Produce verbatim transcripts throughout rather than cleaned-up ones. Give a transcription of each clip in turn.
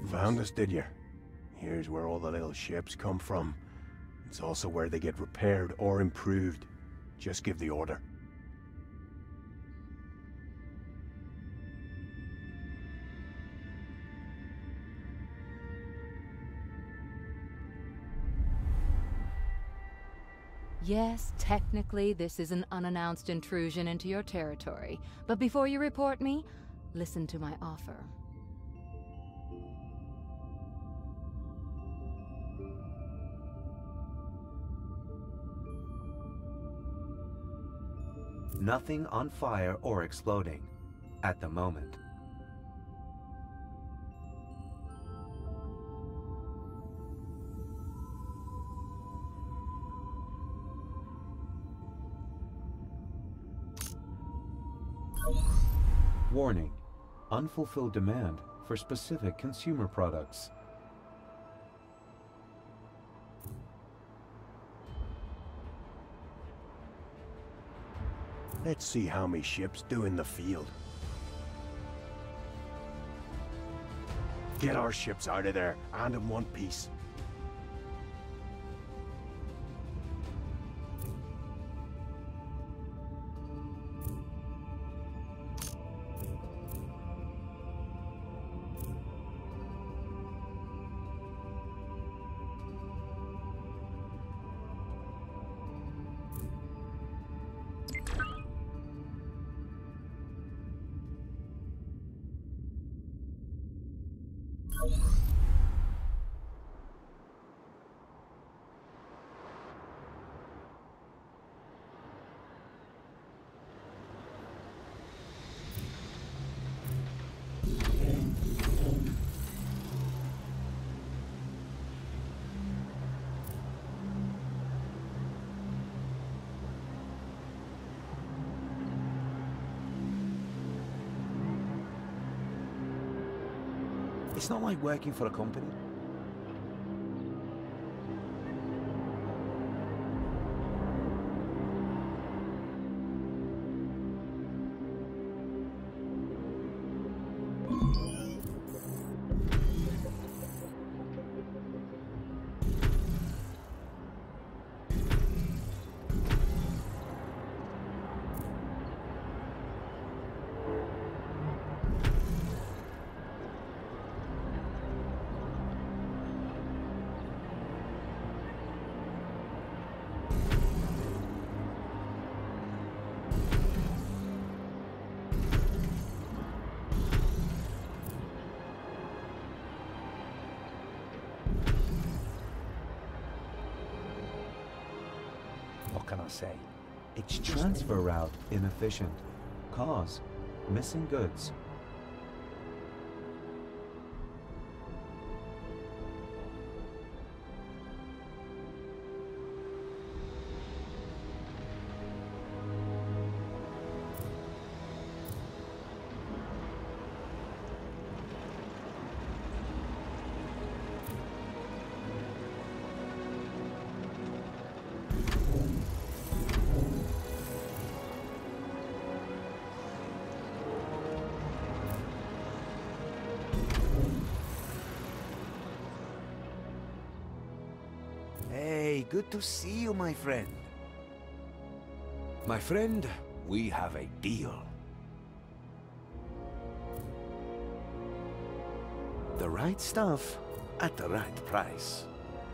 Found us, did you? Here's where all the little ships come from. It's also where they get repaired or improved. Just give the order. Yes, technically this is an unannounced intrusion into your territory, but before you report me, listen to my offer. Nothing on fire or exploding at the moment. Warning: unfulfilled demand for specific consumer products. Let's see how many ships do in the field. Get our ships out of there, and in one piece. It's not like working for a company. What can I say? It's transfer route inefficient. Cause missing goods. Hey, good to see you, my friend. My friend, we have a deal. The right stuff at the right price.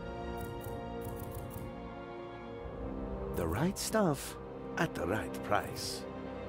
The right stuff at the right price.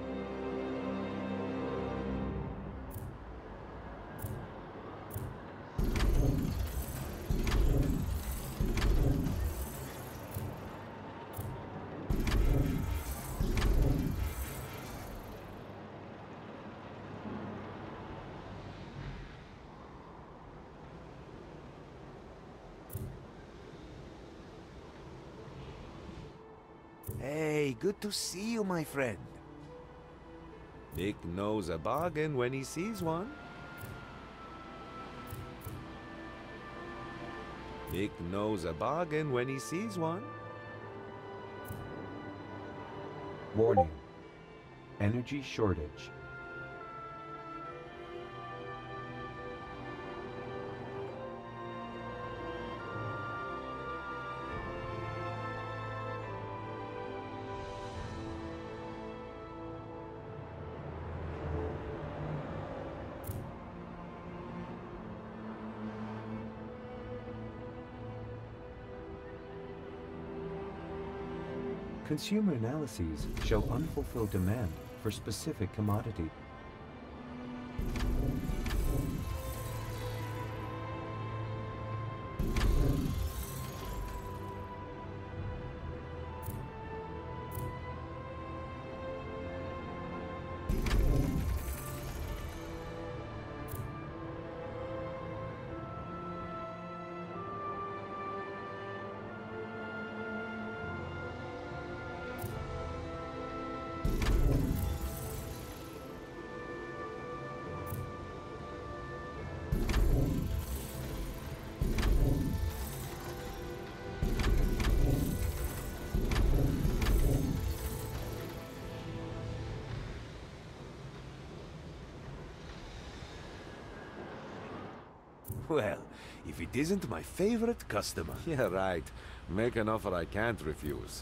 Hey, good to see you, my friend. Nick knows a bargain when he sees one. Nick knows a bargain when he sees one. Warning: energy shortage. Consumer analyses show unfulfilled demand for specific commodity. Well, if it isn't my favorite customer. Yeah, right. Make an offer I can't refuse.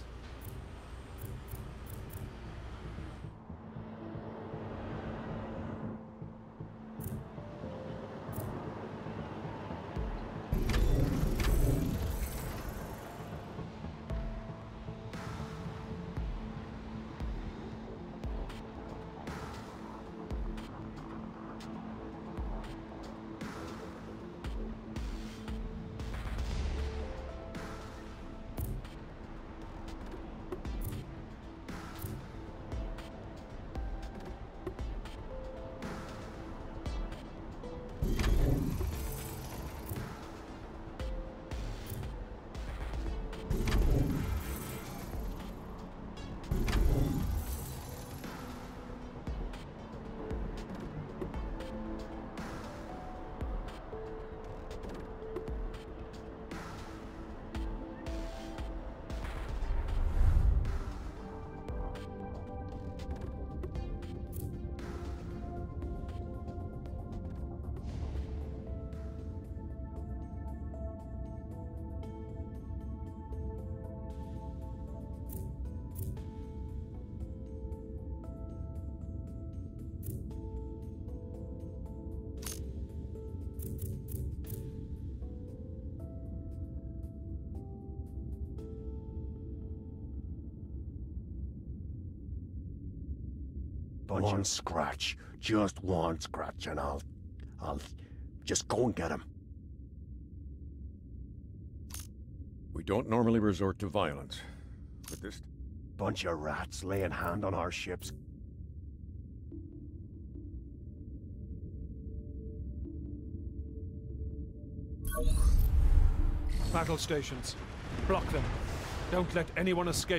One scratch. Just one scratch and I'll... I'll... just go and get him. We don't normally resort to violence, but this... Bunch of rats laying hand on our ships. Battle stations. Block them. Don't let anyone escape.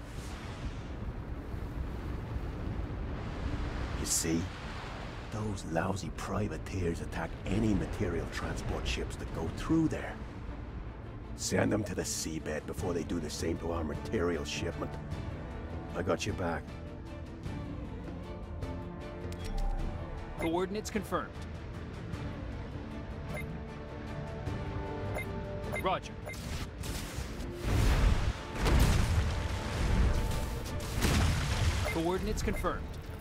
You see? Those lousy privateers attack any material transport ships that go through there. Send them to the seabed before they do the same to our material shipment. I got you back. Coordinates confirmed. Roger. Coordinates confirmed.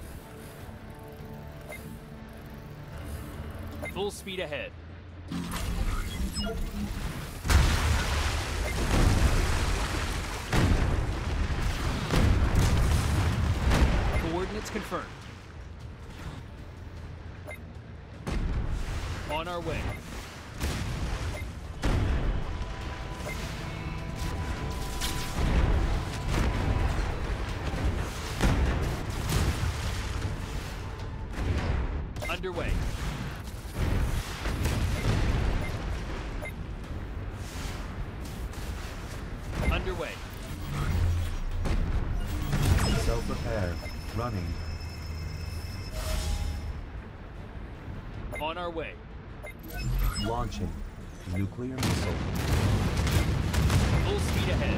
Full speed ahead. Coordinates confirmed. On our way. Underway. Underway. Self-repair. Running. On our way. Launching. Nuclear missile. Full speed ahead.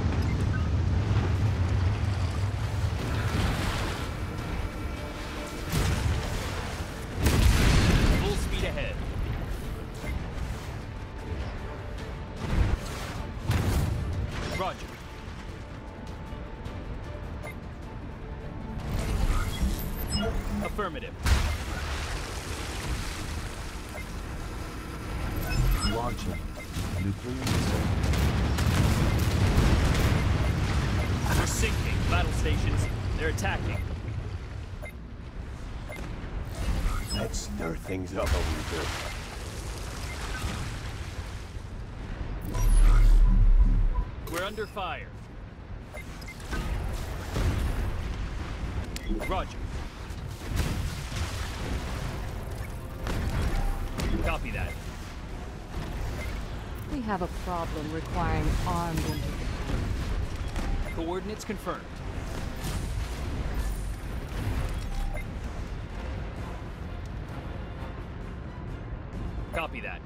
Full speed ahead. Roger. Affirmative. Launching. Nuclear missile. And a Sinking. Battle stations. They're attacking. Let's stir things up a wee bit. We're under fire. Roger. Copy that. We have a problem requiring armed intervention. Coordinates confirmed. Copy that.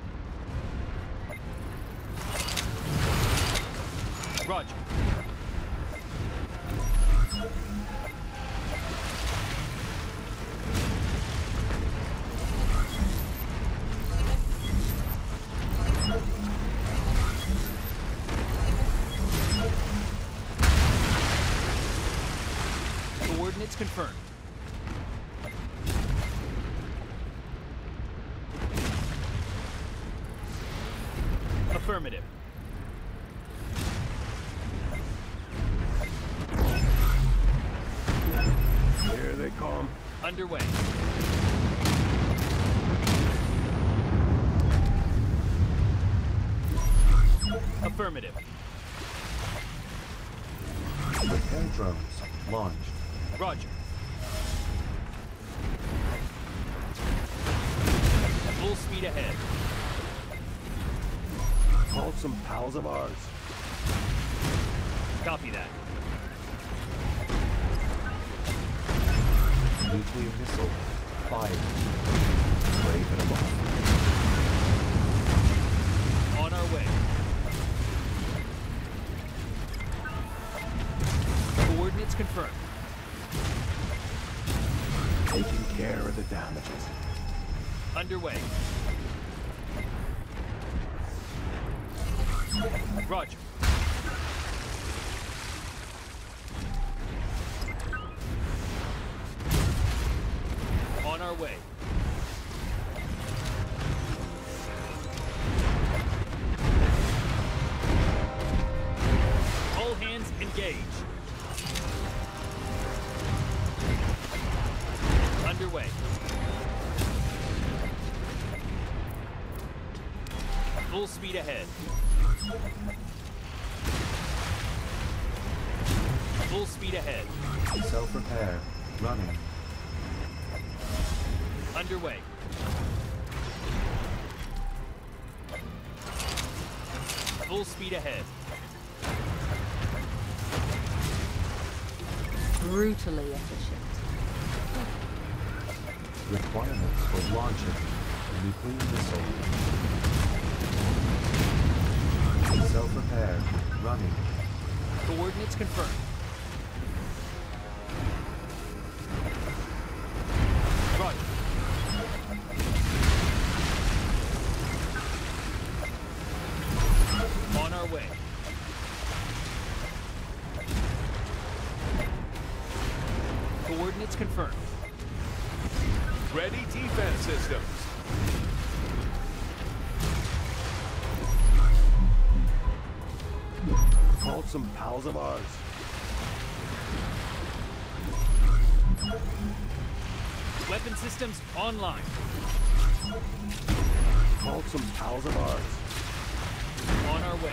Roger. Coordinates confirmed. Affirmative. Here they come. Underway. Affirmative. Repair drones launched. Roger. Full speed ahead. Called some pals of ours. Copy that. Nuclear missile fired. Waving them off. On our way. Coordinates confirmed. Taking care of the damages. Underway. Roger. On our way. All hands engage. Underway. Full speed ahead. Full speed ahead. Self-repair running. Underway. Full speed ahead. Brutally efficient. Requirements for launching a nuclear missile. Self-repair running. Coordinates confirmed. Roger. On our way. Coordinates confirmed. Ready defense systems. Called some pals of ours. Weapon systems online. Called some pals of ours. On our way.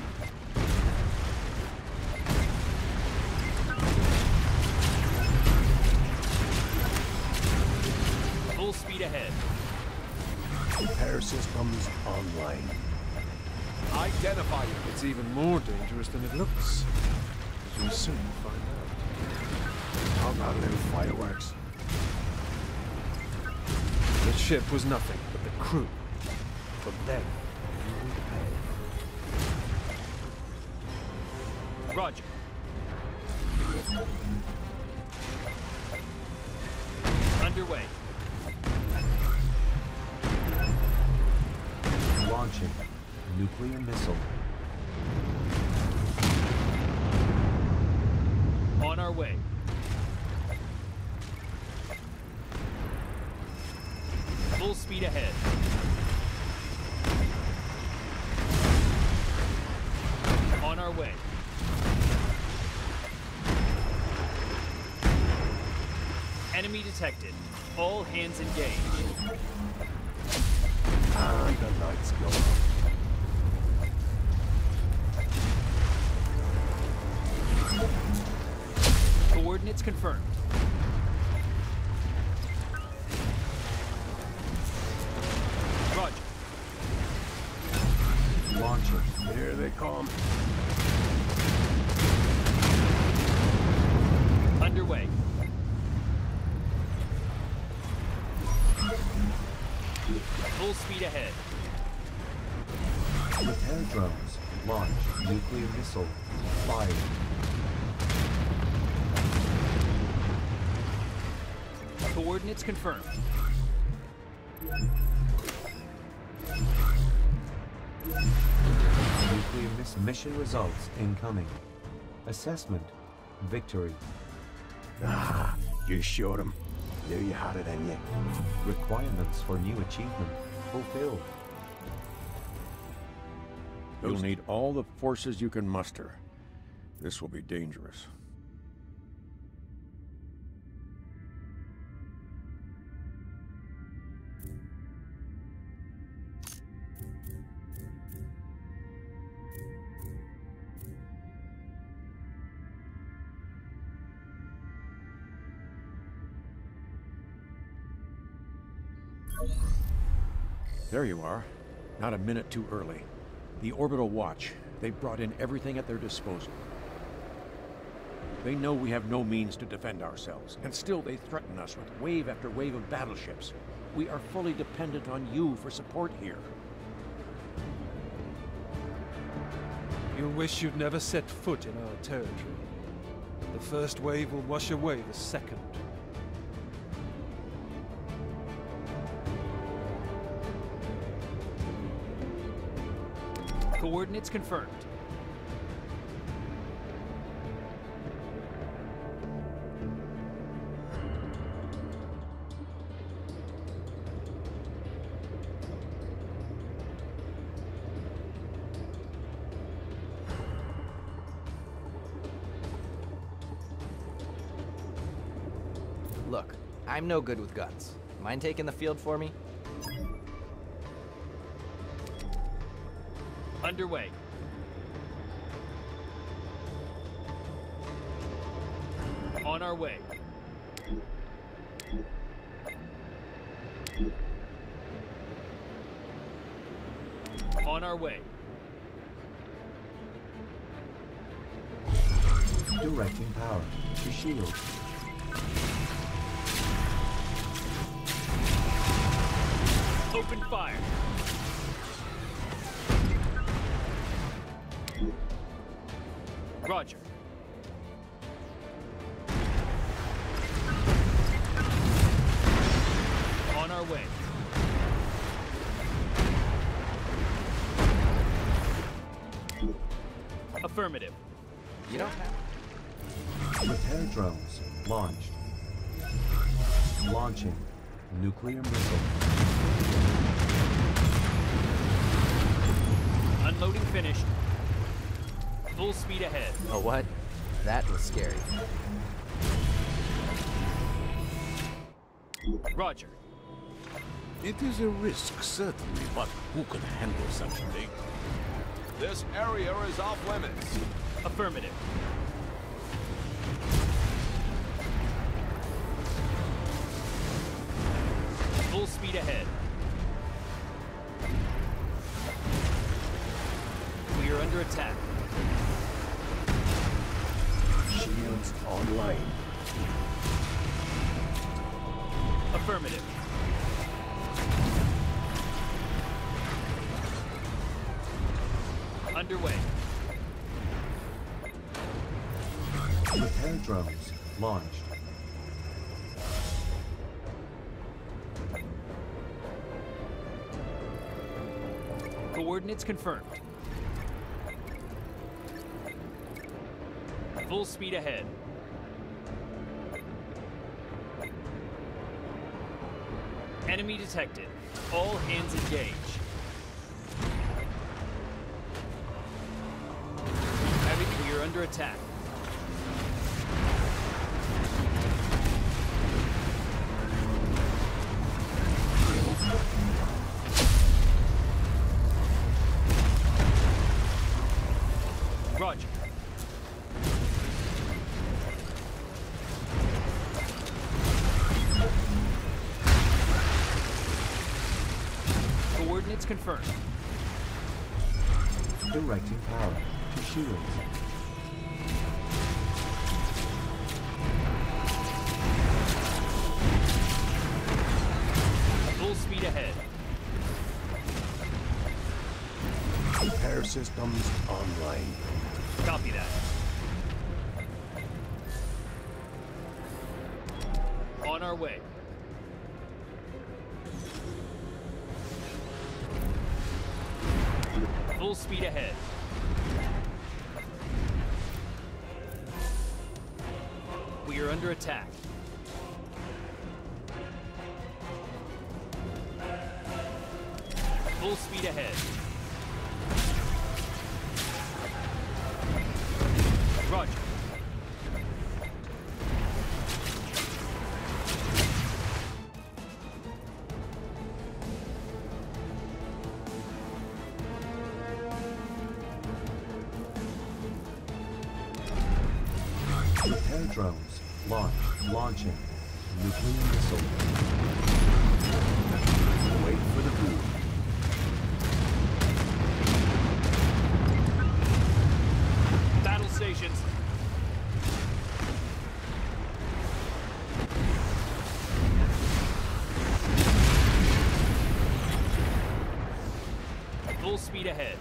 Full speed ahead. Repair systems online. Identify it. It's even more dangerous than it looks. As you'll soon find out. How about a little fireworks? The ship was nothing but the crew. For them, you will pay. Roger. Underway. Launching nuclear missile. On our way. Full speed ahead. On our way. Enemy detected. All hands engaged. And the lights go off. Coordinates confirmed. Roger. Launcher. Here they come. Underway. Full speed ahead. Repair drones. Launch. Nuclear missile. Fired. Coordinates confirmed. Nuclear miss mission results incoming. Assessment. Victory. Ah, you showed him. Knew you had it in you. Requirements for new achievement fulfilled. You'll need all the forces you can muster. This will be dangerous. There you are. Not a minute too early. The Orbital Watch. They've brought in everything at their disposal. They know we have no means to defend ourselves, and still they threaten us with wave after wave of battleships. We are fully dependent on you for support here. You'll wish you'd never set foot in our territory. The first wave will wash away the second. Coordinates confirmed. Look, I'm no good with guns. Mind taking the field for me? Underway. On our way. On our way. Directing power to shield. Open fire. Roger. On our way. Affirmative. You don't have... Repair drones launched. Launching. Nuclear missile. Unloading finished. Full speed ahead. Oh, what? That was scary. Roger. It is a risk, certainly, but who can handle such a thing? This area is off limits. Affirmative. Full speed ahead. We are under attack. Shields online. Affirmative. Underway. Repair drones launched. Coordinates confirmed. Full speed ahead. Enemy detected. All hands engage. Having, we are under attack. Coordinates confirmed. Directing power to shields. Full speed ahead. Repair systems online. Copy that. On our way. Full speed ahead. We are under attack. Full speed ahead. Roger. Repair drones. Launch. Launching. Nuclear missile. Wait for the boom. Battle stations. Full speed ahead.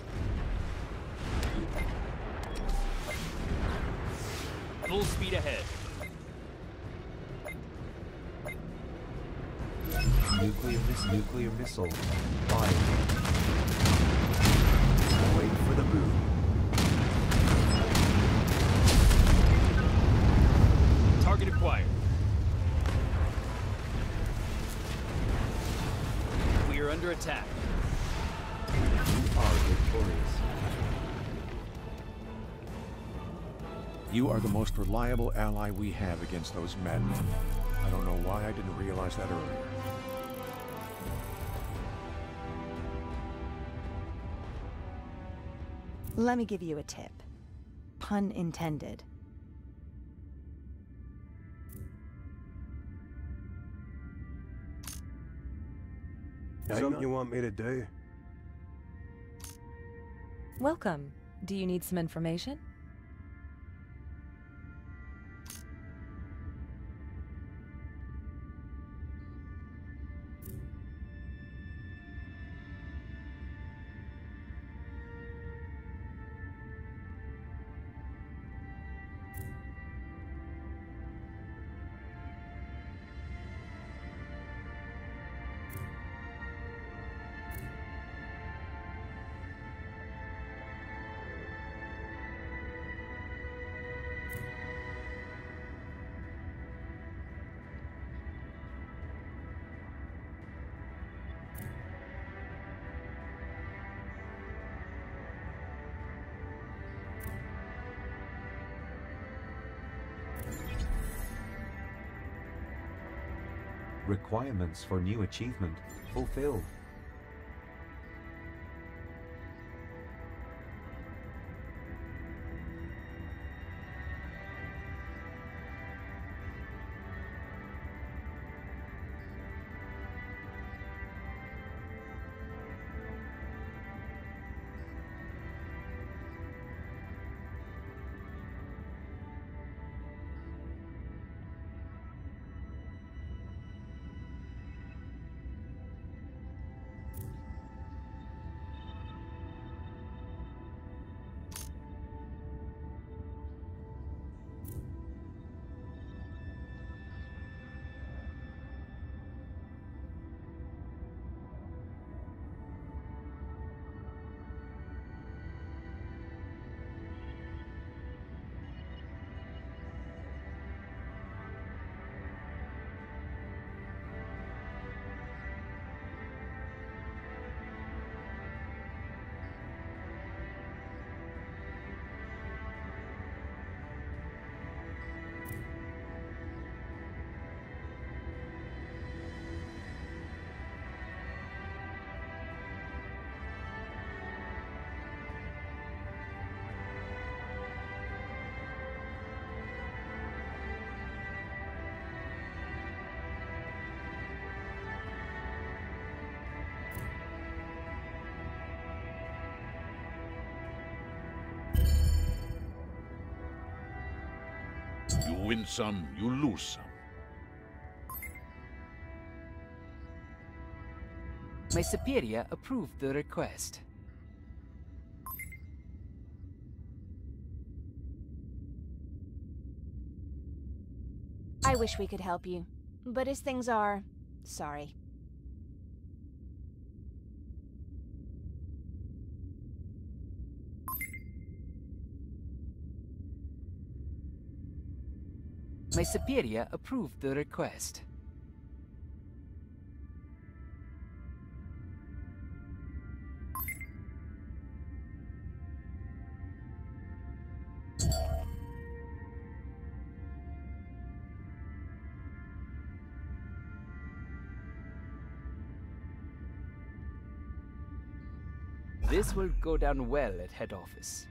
Full speed ahead. Nuclear miss. Nuclear missile. Fire. Wait for the boom. Target acquired. We are under attack. You are victorious. You are the most reliable ally we have against those madmen. I don't know why I didn't realize that earlier. Let me give you a tip. Pun intended. Something you want me to do? Welcome. Do you need some information? Requirements for new achievement fulfilled. win some, you lose some. My superior approved the request. I wish we could help you, but as things are, sorry. My superior approved the request. This will go down well at head office.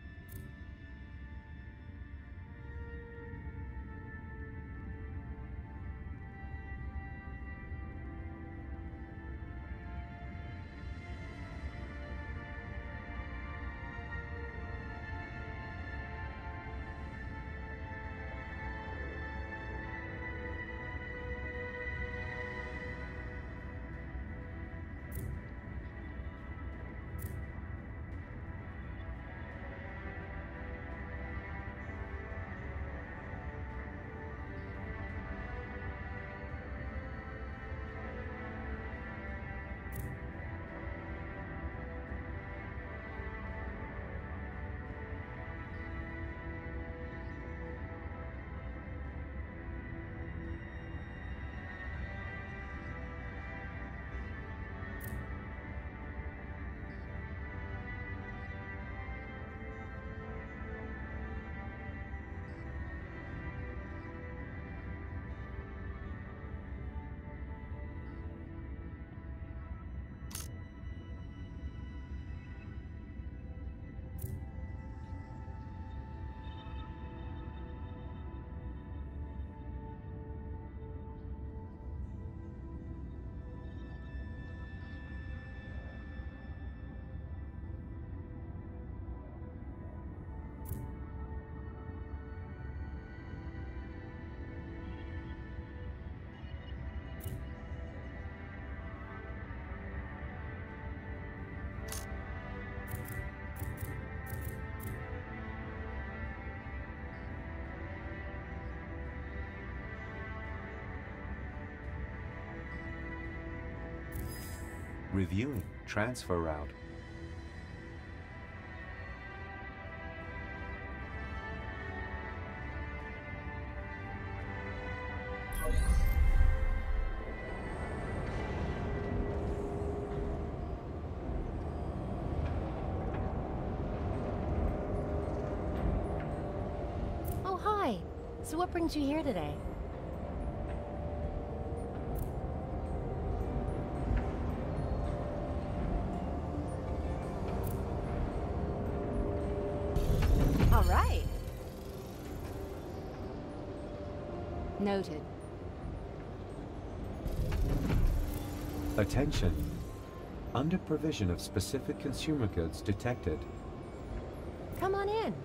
Reviewing transfer route. Oh, hi. So what brings you here today? All right. Noted. Attention. Under provision of specific consumer goods detected. Come on in.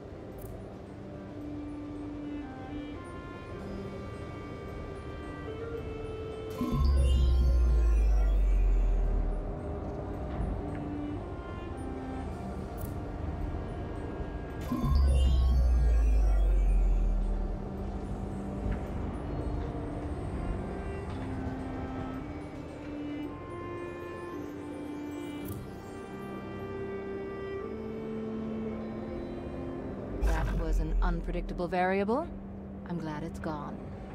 That was an unpredictable variable. I'm glad it's gone.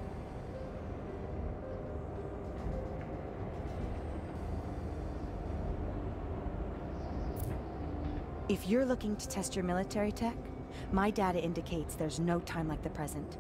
If you're looking to test your military tech, my data indicates there's no time like the present.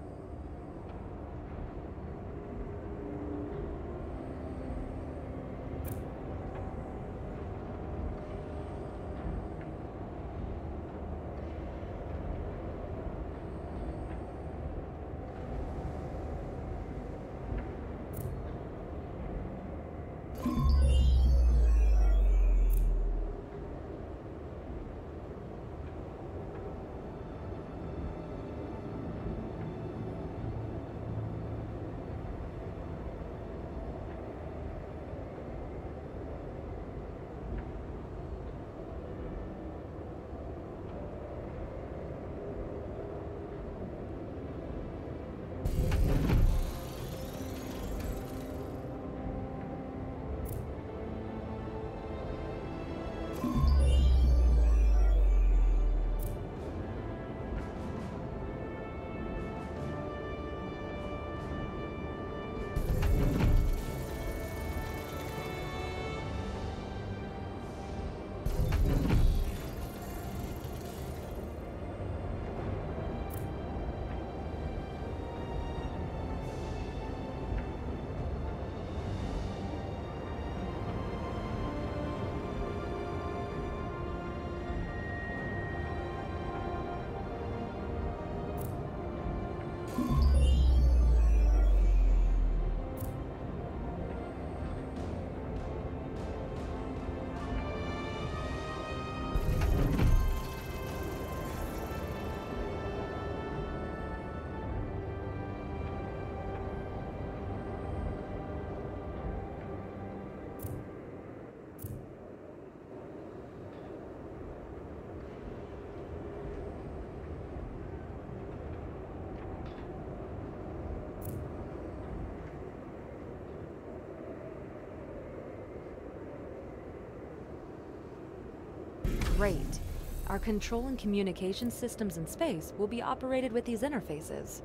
Great. Our control and communication systems in space will be operated with these interfaces.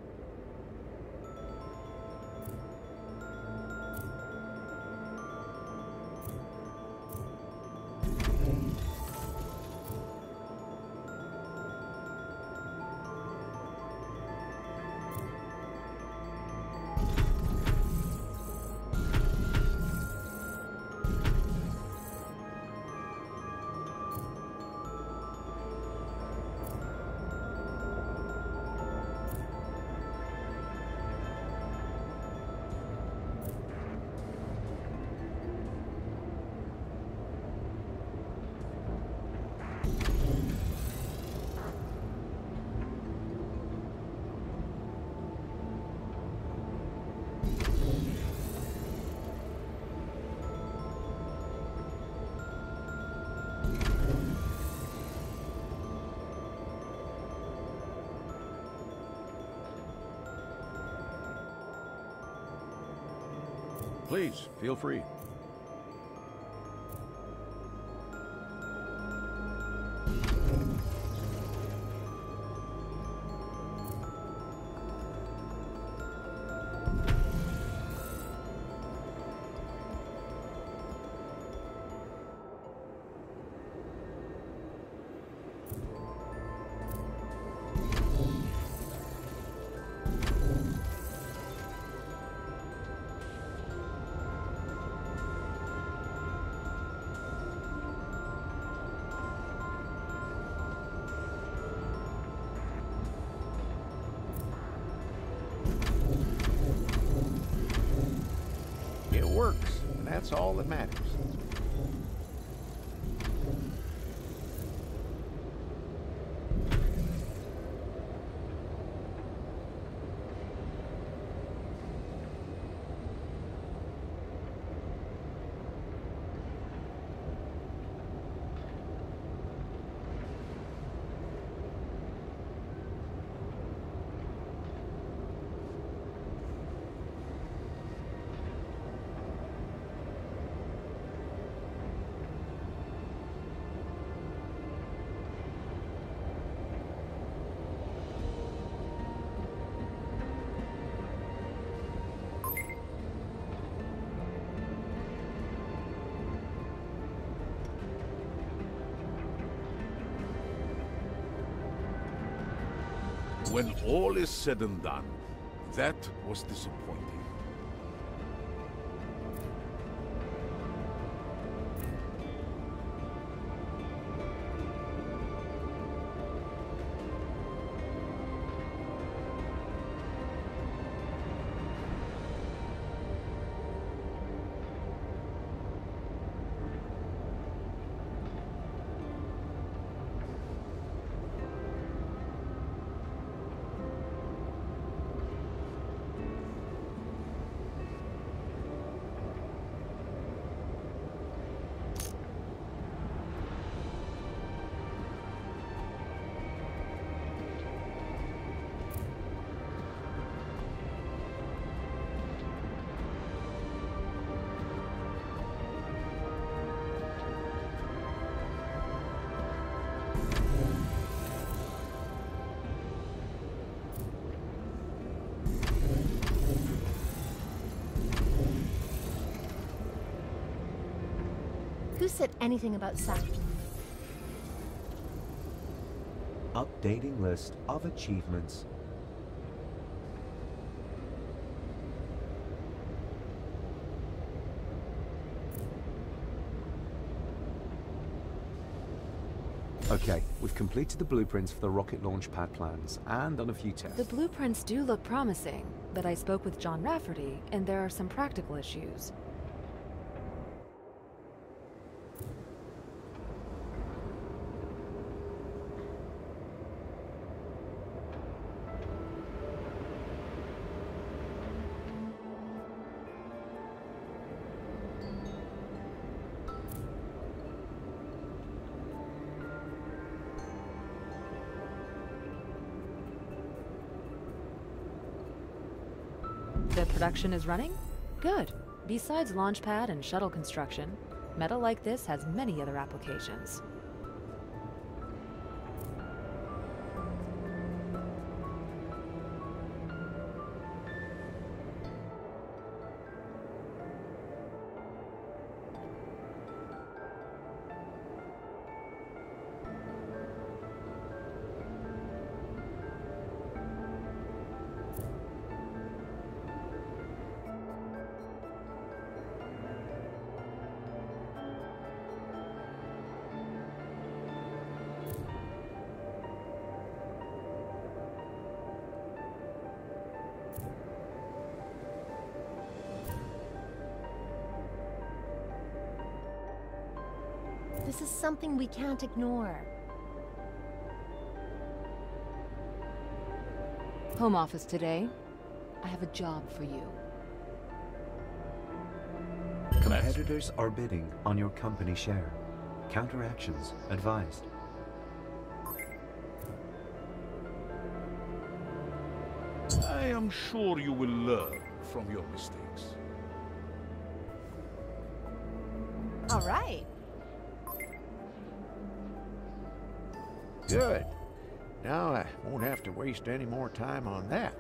Please, feel free. It works, and that's all that matters. When all is said and done, that was disappointing. Who said anything about Saturn? Updating list of achievements. Okay, we've completed the blueprints for the rocket launch pad plans and done a few tests. The blueprints do look promising, but I spoke with John Rafferty, and there are some practical issues. The production is running? Good. Besides launch pad and shuttle construction, metal like this has many other applications. This is something we can't ignore. Home office today. I have a job for you. Competitors are bidding on your company share. Counteractions advised. I am sure you will learn from your mistakes. All right. Good. Now I won't have to waste any more time on that.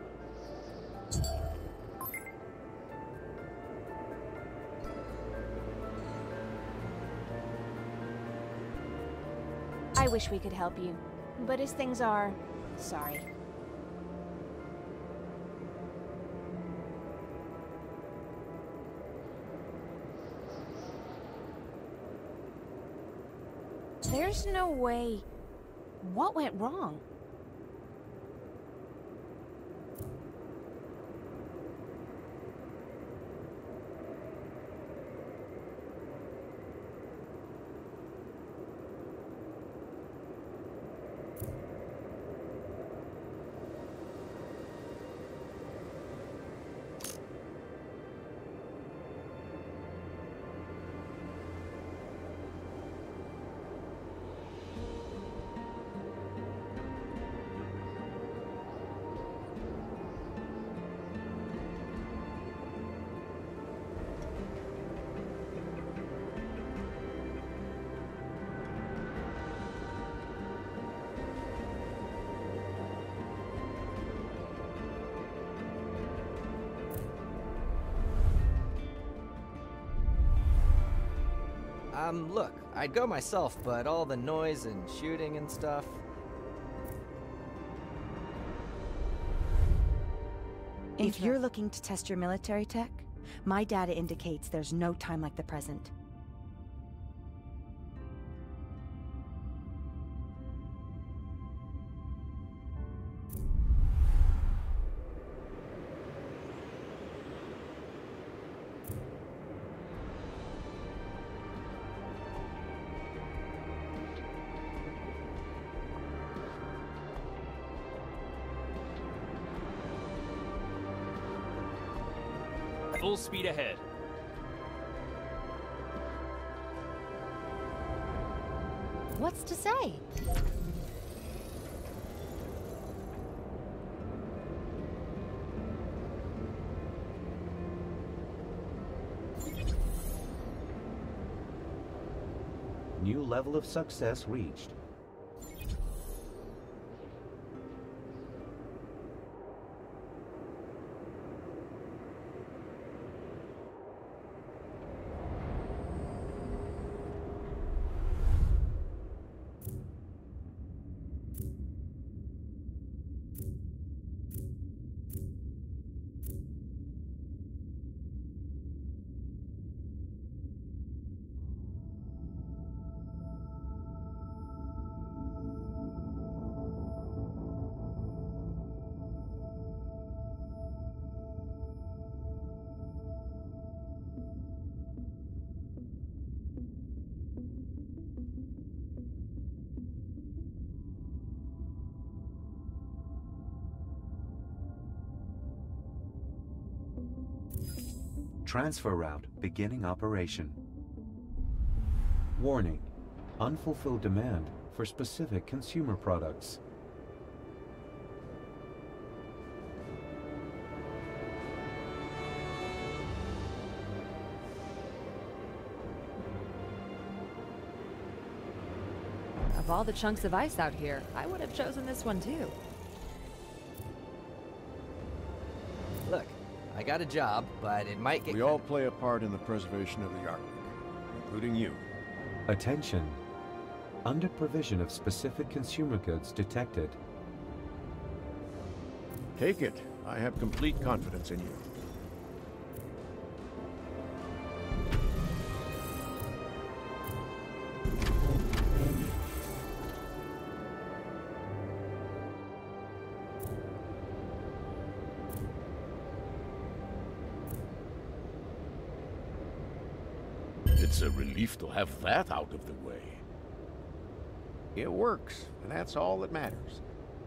I wish we could help you, but as things are, sorry. There's no way. What went wrong? Um, look, I'd go myself, but all the noise and shooting and stuff... If you're looking to test your military tech, my data indicates there's no time like the present. Full speed ahead. What's to say? New level of success reached. Transfer route beginning operation. Warning: unfulfilled demand for specific consumer products. Of all the chunks of ice out here, I would have chosen this one too. Look, I got a job, but it might get... We all play a part in the preservation of the Arctic, including you. Attention. Under provision of specific consumer goods detected. Take it. I have complete confidence in you. It's a relief to have that out of the way. It works, and that's all that matters.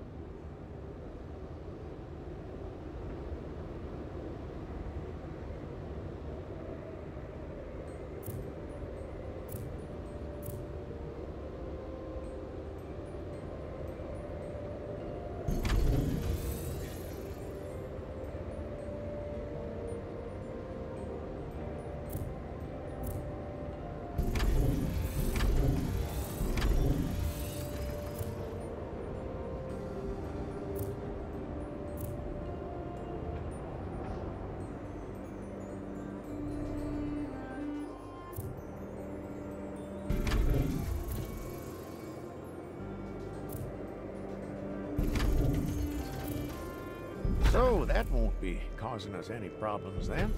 So that won't be causing us any problems then.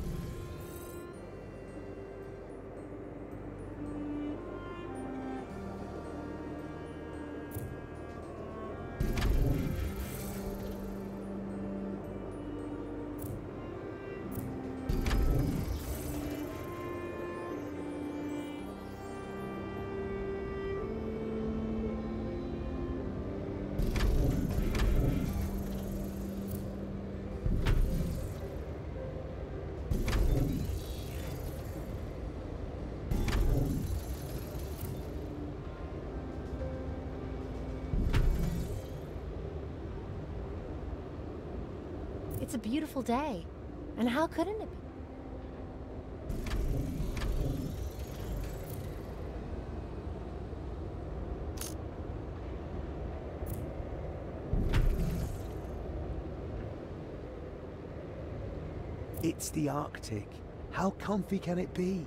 It's a beautiful day. And how couldn't it be? It's the Arctic. How comfy can it be?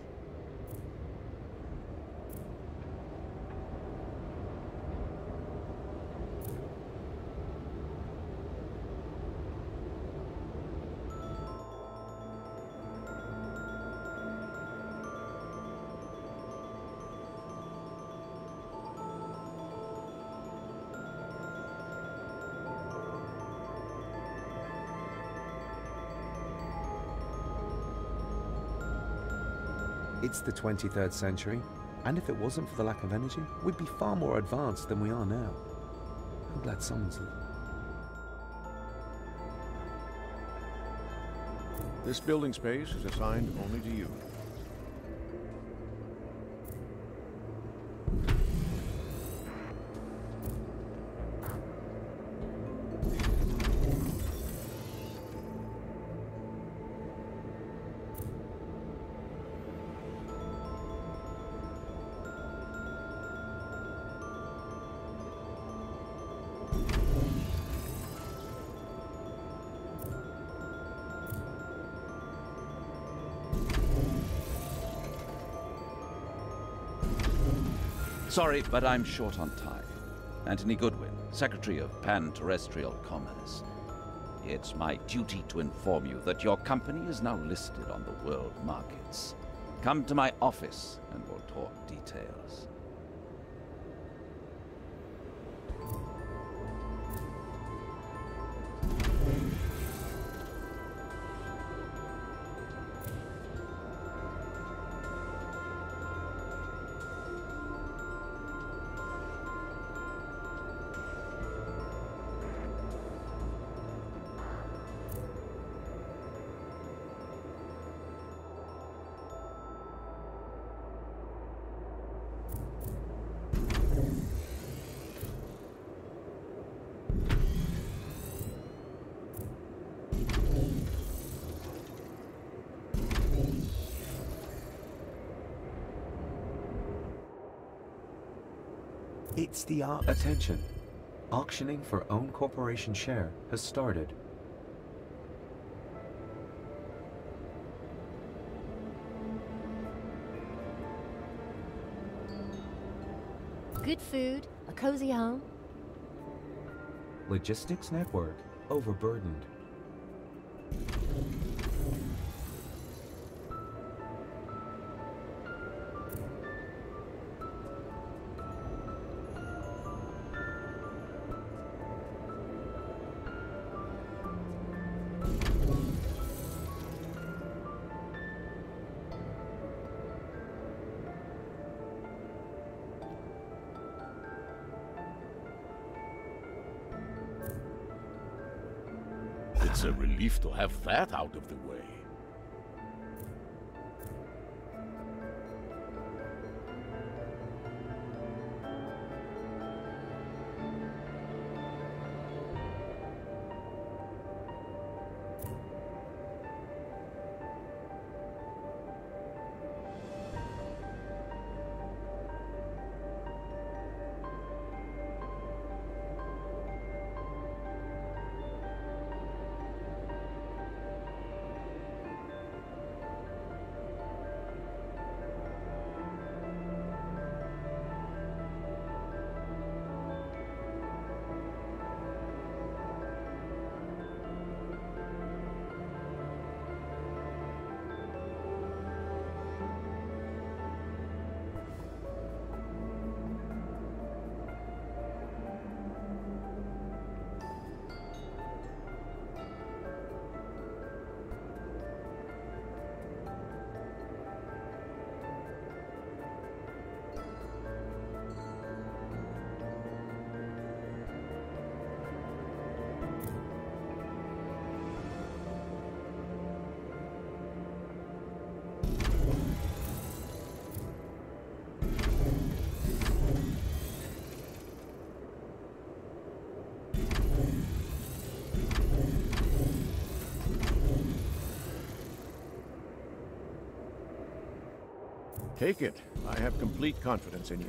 It's the twenty-third century, and if it wasn't for the lack of energy, we'd be far more advanced than we are now. I'm glad someone's... This building space is assigned only to you. Sorry, but I'm short on time. Anthony Goodwin, Secretary of Pan-Terrestrial Commerce. It's my duty to inform you that your company is now listed on the world markets. Come to my office and we'll talk details. It's the Ar- Attention. Auctioning for own corporation share has started. Good food, a cozy home. Logistics network overburdened. It's a relief to have that out of the way. Take it. I have complete confidence in you.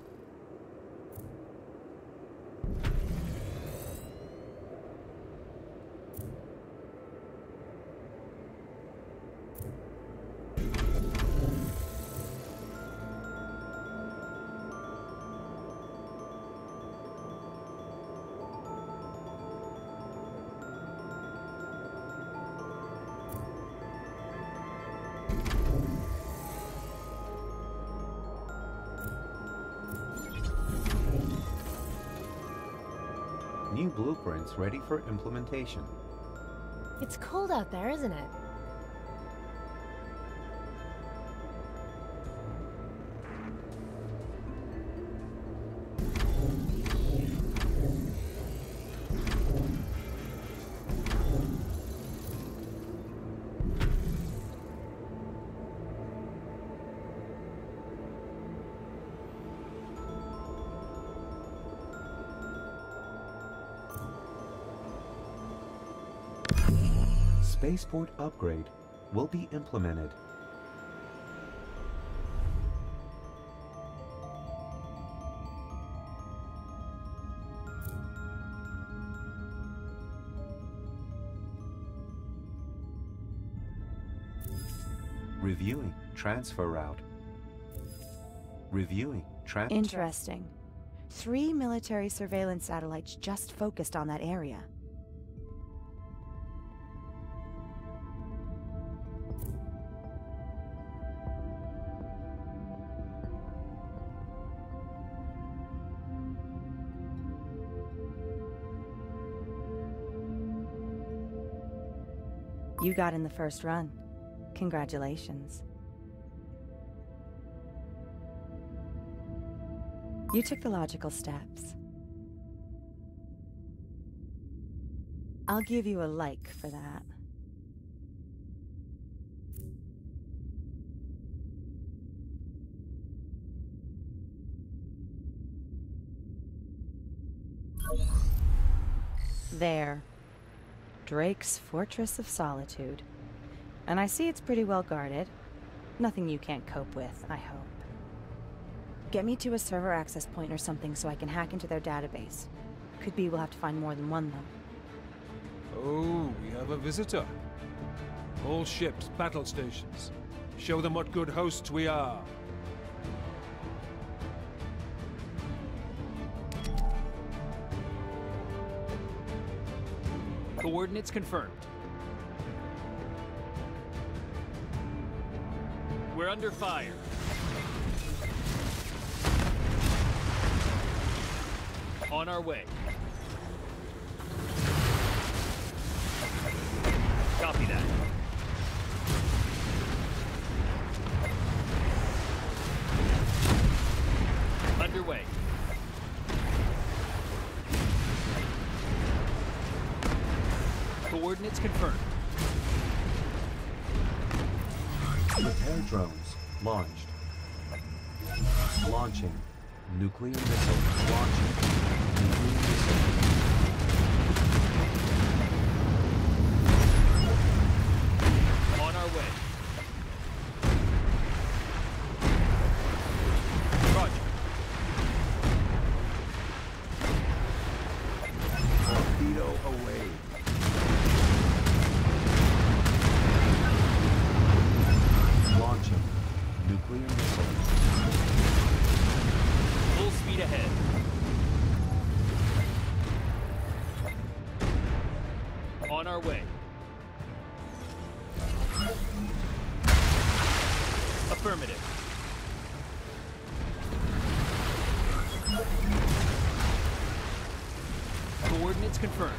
New blueprints ready for implementation. It's cold out there, isn't it? Spaceport upgrade will be implemented. Reviewing transfer route. Reviewing transfer. Interesting. Three military surveillance satellites just focused on that area. You got in the first run. Congratulations. You took the logical steps. I'll give you a like for that. There. Drake's Fortress of Solitude. And I see it's pretty well guarded. Nothing you can't cope with, I hope. Get me to a server access point or something so I can hack into their database. Could be we'll have to find more than one, though. Oh, we have a visitor. All ships, battle stations. Show them what good hosts we are. Coordinates confirmed. We're under fire. On our way. Copy that. Underway. Coordinates Coordinates confirmed. Repair drones launched. Launching. Nuclear missile launching. Nuclear missile. On our way. Roger. Torpedo away. Launching. Nuclear missile. Full speed ahead. On our way. Affirmative. Coordinates confirmed.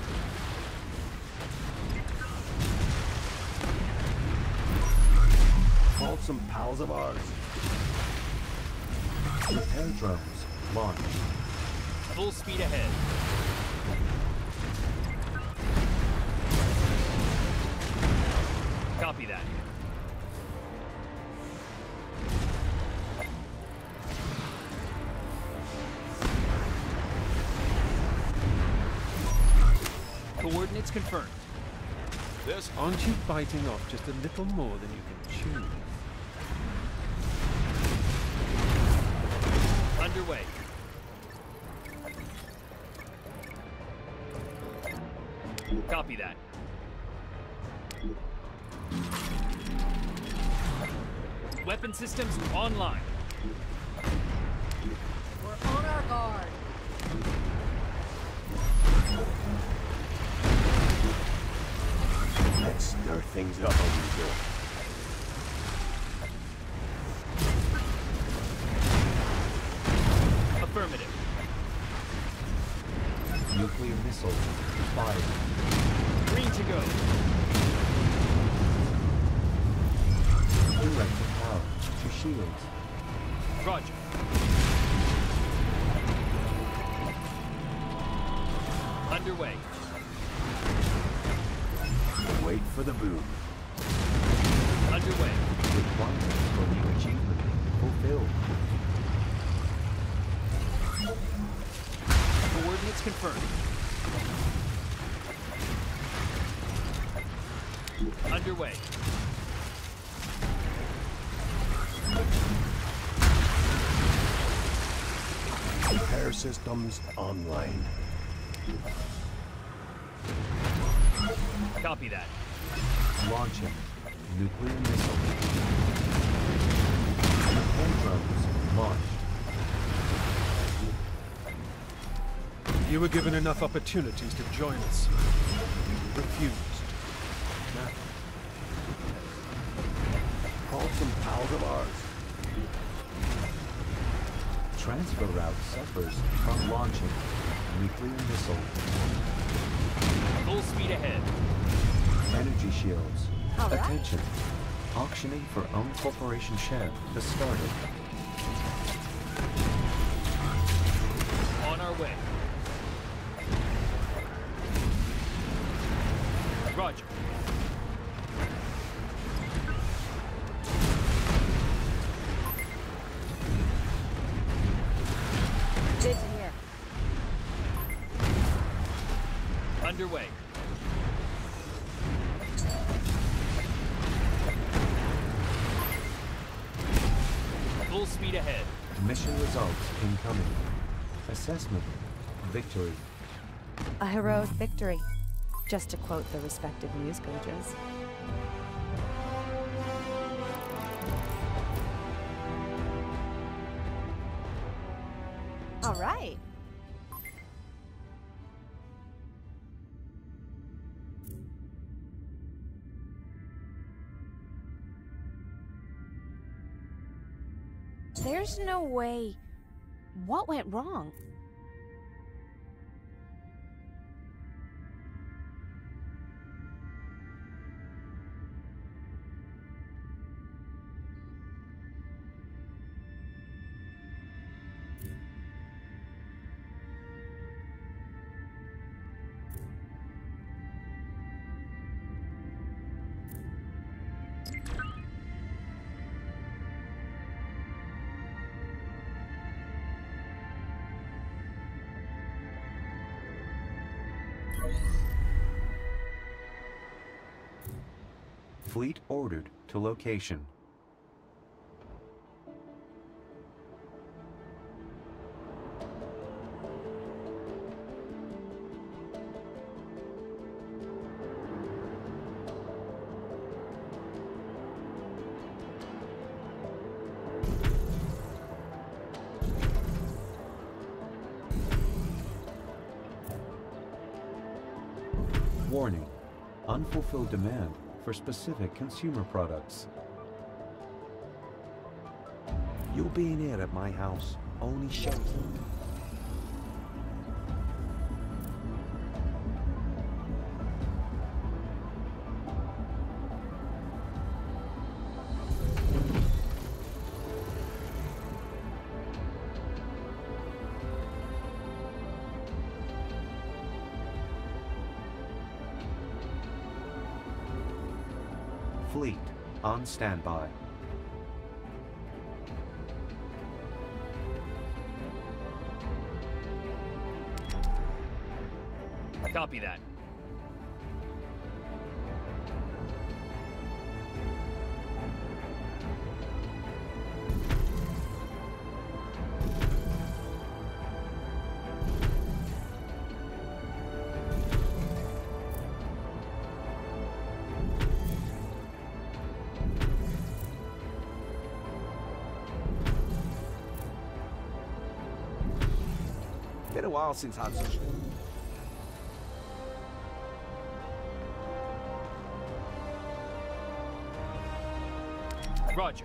Called some pals of ours. Repair drones launched. Full speed ahead. Copy that. Coordinates confirmed. This Aren't you biting off just a little more than you can chew? Underway. Copy that. Weapon systems online. We're on our guard. Let's stir things up a wee bit. Affirmative. Nuclear missile fired. Green to go. Electric power to shields. Roger. Underway. Wait for the boom. Underway. Requirements for new achievement fulfilled. Coordinates confirmed. Underway. Repair systems online. Copy that. Launching. Nuclear missile. Repair drones launched. You were given enough opportunities to join us. Refused. Now, Called some pals of ours. Transfer route suffers from launching. Nuclear missile. Full speed ahead. Energy shields. All right. Attention. Auctioning for own corporation share has started. On our way. Roger. Good to hear. Underway. Full speed ahead. Mission results incoming. Assessment. Victory. A heroic victory, just to quote the respective news pages. All right. There's no way. What went wrong? Fleet ordered to location. Warning, unfulfilled demand for specific consumer products. You'll be in here at my house, only shelter. Fleet on standby. Copy that. Been a while since I've such. Roger.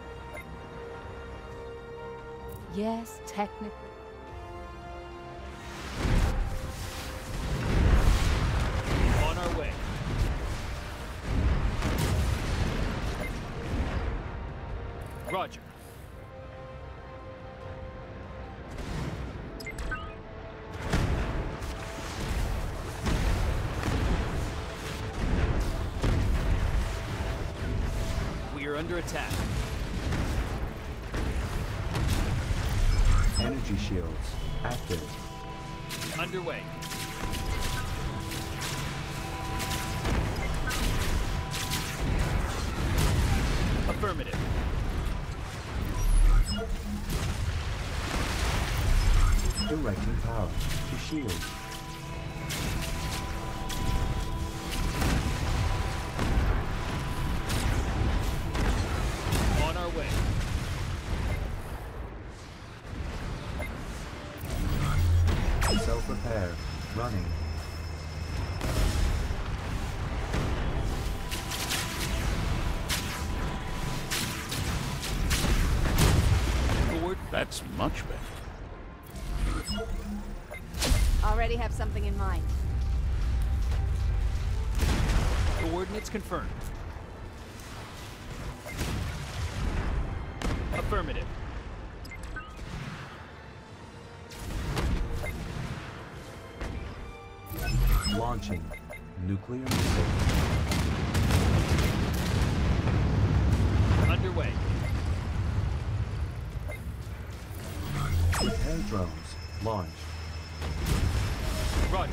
Yes, technically. On our way. Roger. We are under attack. Energy shields active. Underway. Affirmative. Directing power to shield. On our way. Self-repair running. Forward. That's much better. Already have something in mind. Coordinates confirmed. Affirmative. Launching nuclear missile. Underway. Repair drones launched. Roger.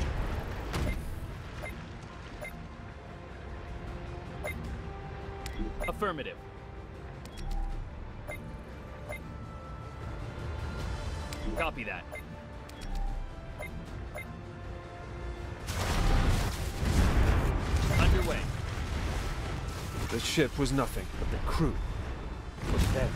Affirmative. Copy that. Underway. The ship was nothing, but the crew was dead.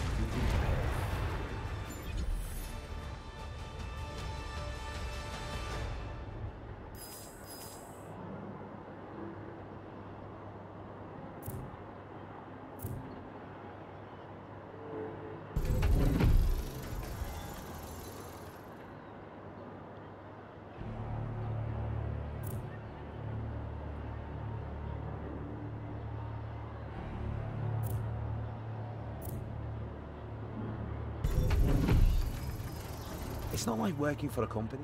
It's not like working for a company.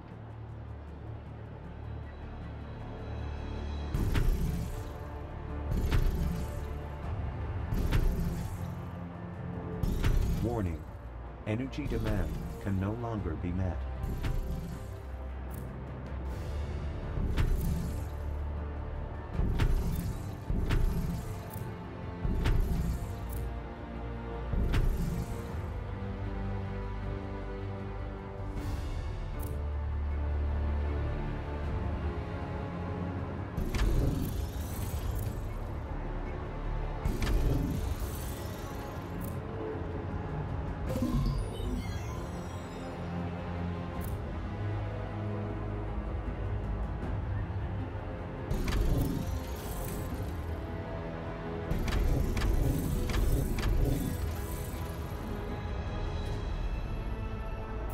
Warning. Energy demand can no longer be met.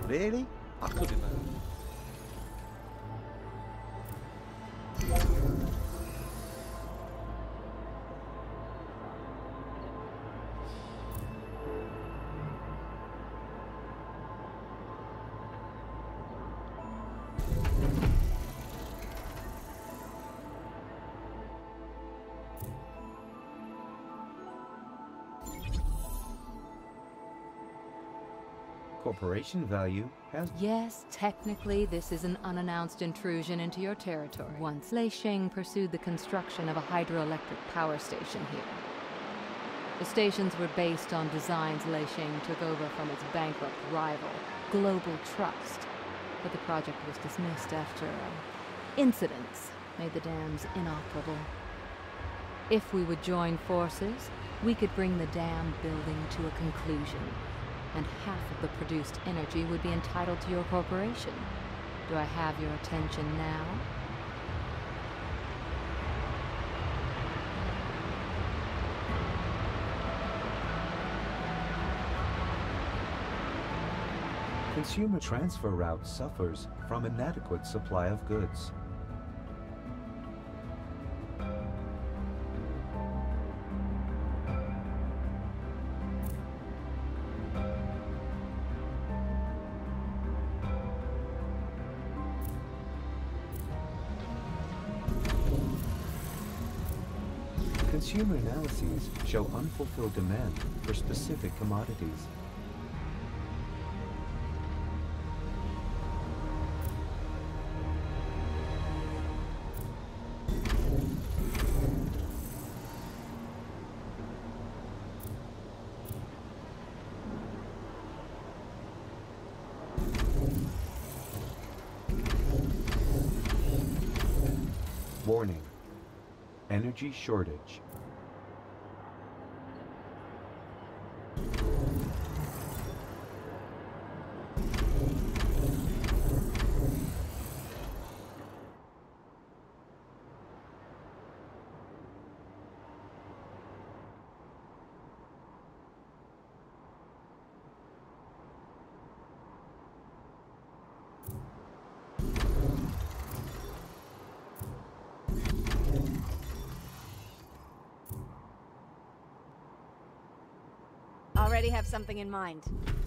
Really? I couldn't have. Corporation value has... Yes, technically this is an unannounced intrusion into your territory. Once Lei Sheng pursued the construction of a hydroelectric power station here. The stations were based on designs Lei Sheng took over from its bankrupt rival, Global Trust. But the project was dismissed after uh, incidents made the dams inoperable. If we would join forces, we could bring the dam building to a conclusion, and half of the produced energy would be entitled to your corporation. Do I have your attention now? Consumer transfer route suffers from inadequate supply of goods. Consumer analyses show unfulfilled demand for specific commodities. Warning. Energy shortage. Already have something in mind.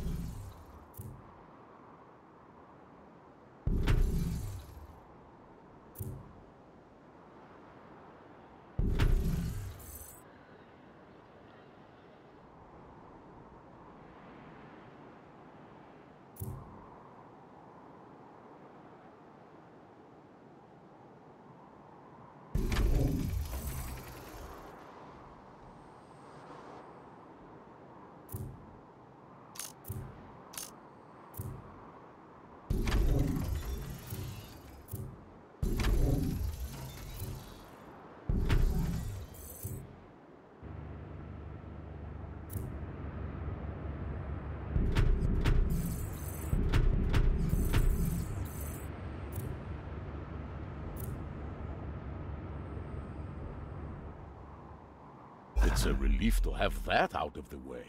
It's a relief to have that out of the way.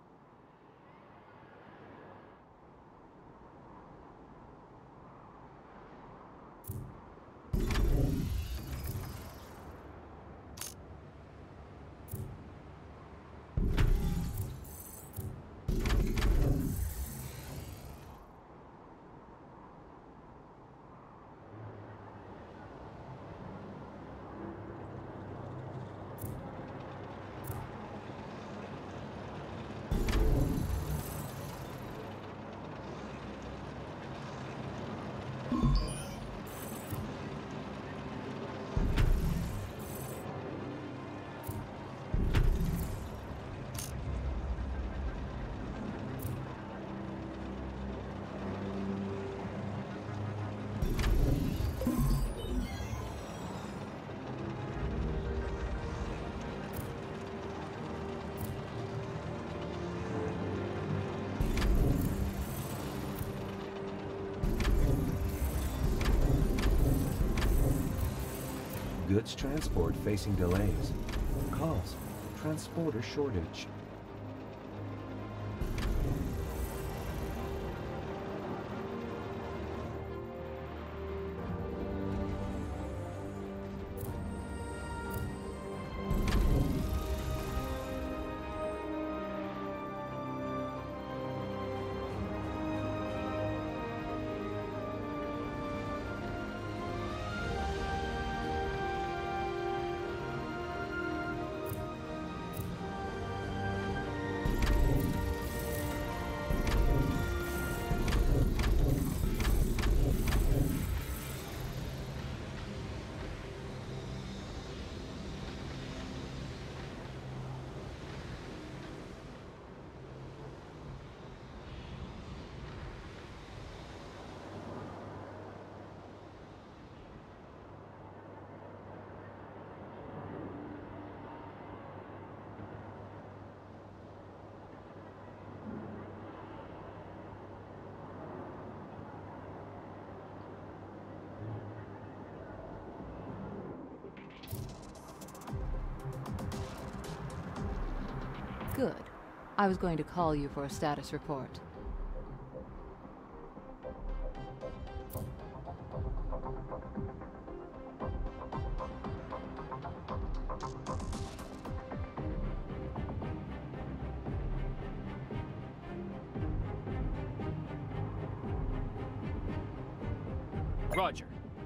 Goods transport facing delays. Cause transporter shortage. Good. I was going to call you for a status report. Roger.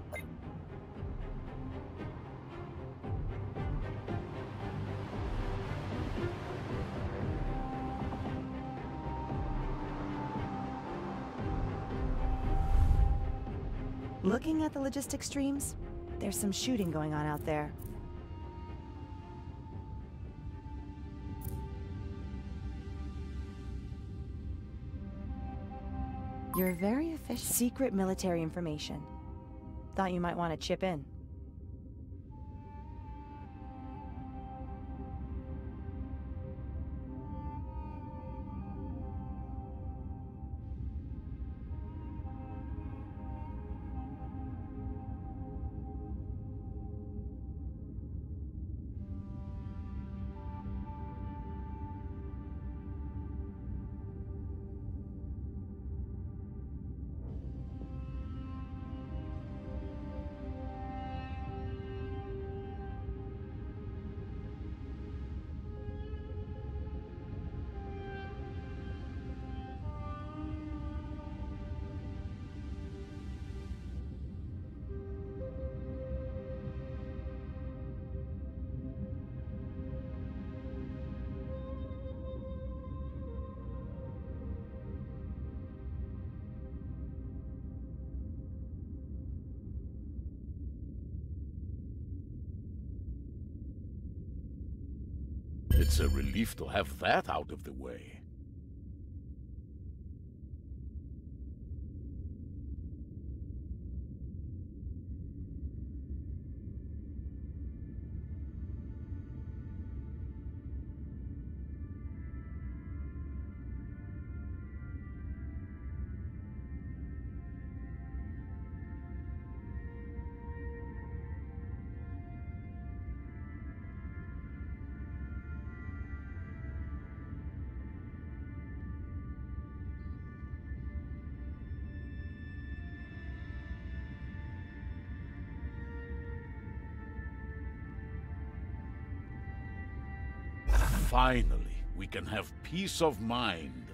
Looking at the logistics streams, there's some shooting going on out there. You're very efficient. Secret military information. Thought you might want to chip in. It's a relief to have that out of the way. Finally, we can have peace of mind.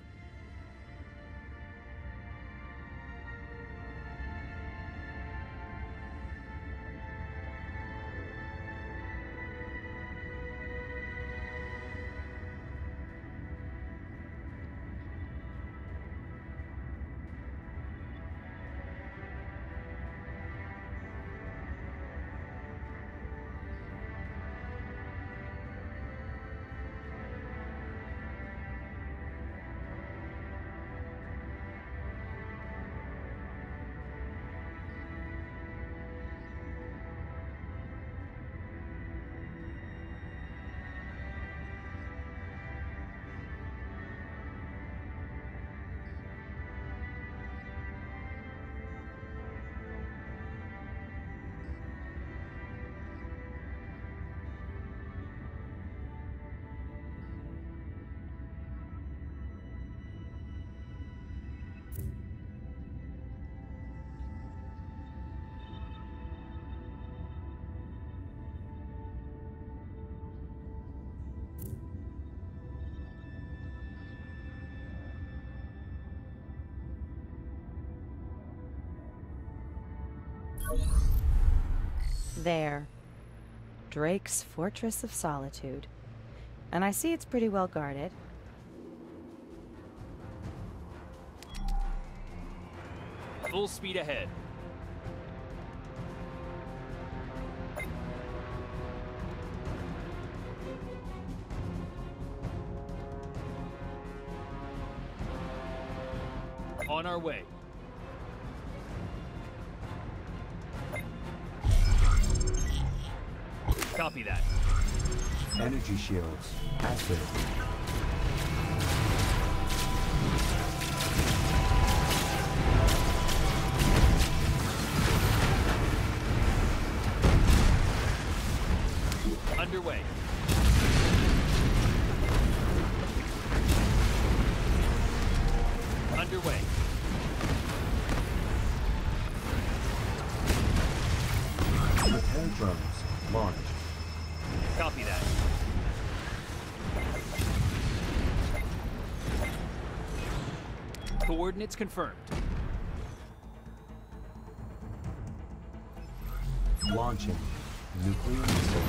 There. Drake's Fortress of Solitude. And I see it's pretty well guarded. Full speed ahead. On our way. Copy that. Energy shields active. Underway. drones, launch. Copy that. Coordinates confirmed. Launching. Nuclear missile.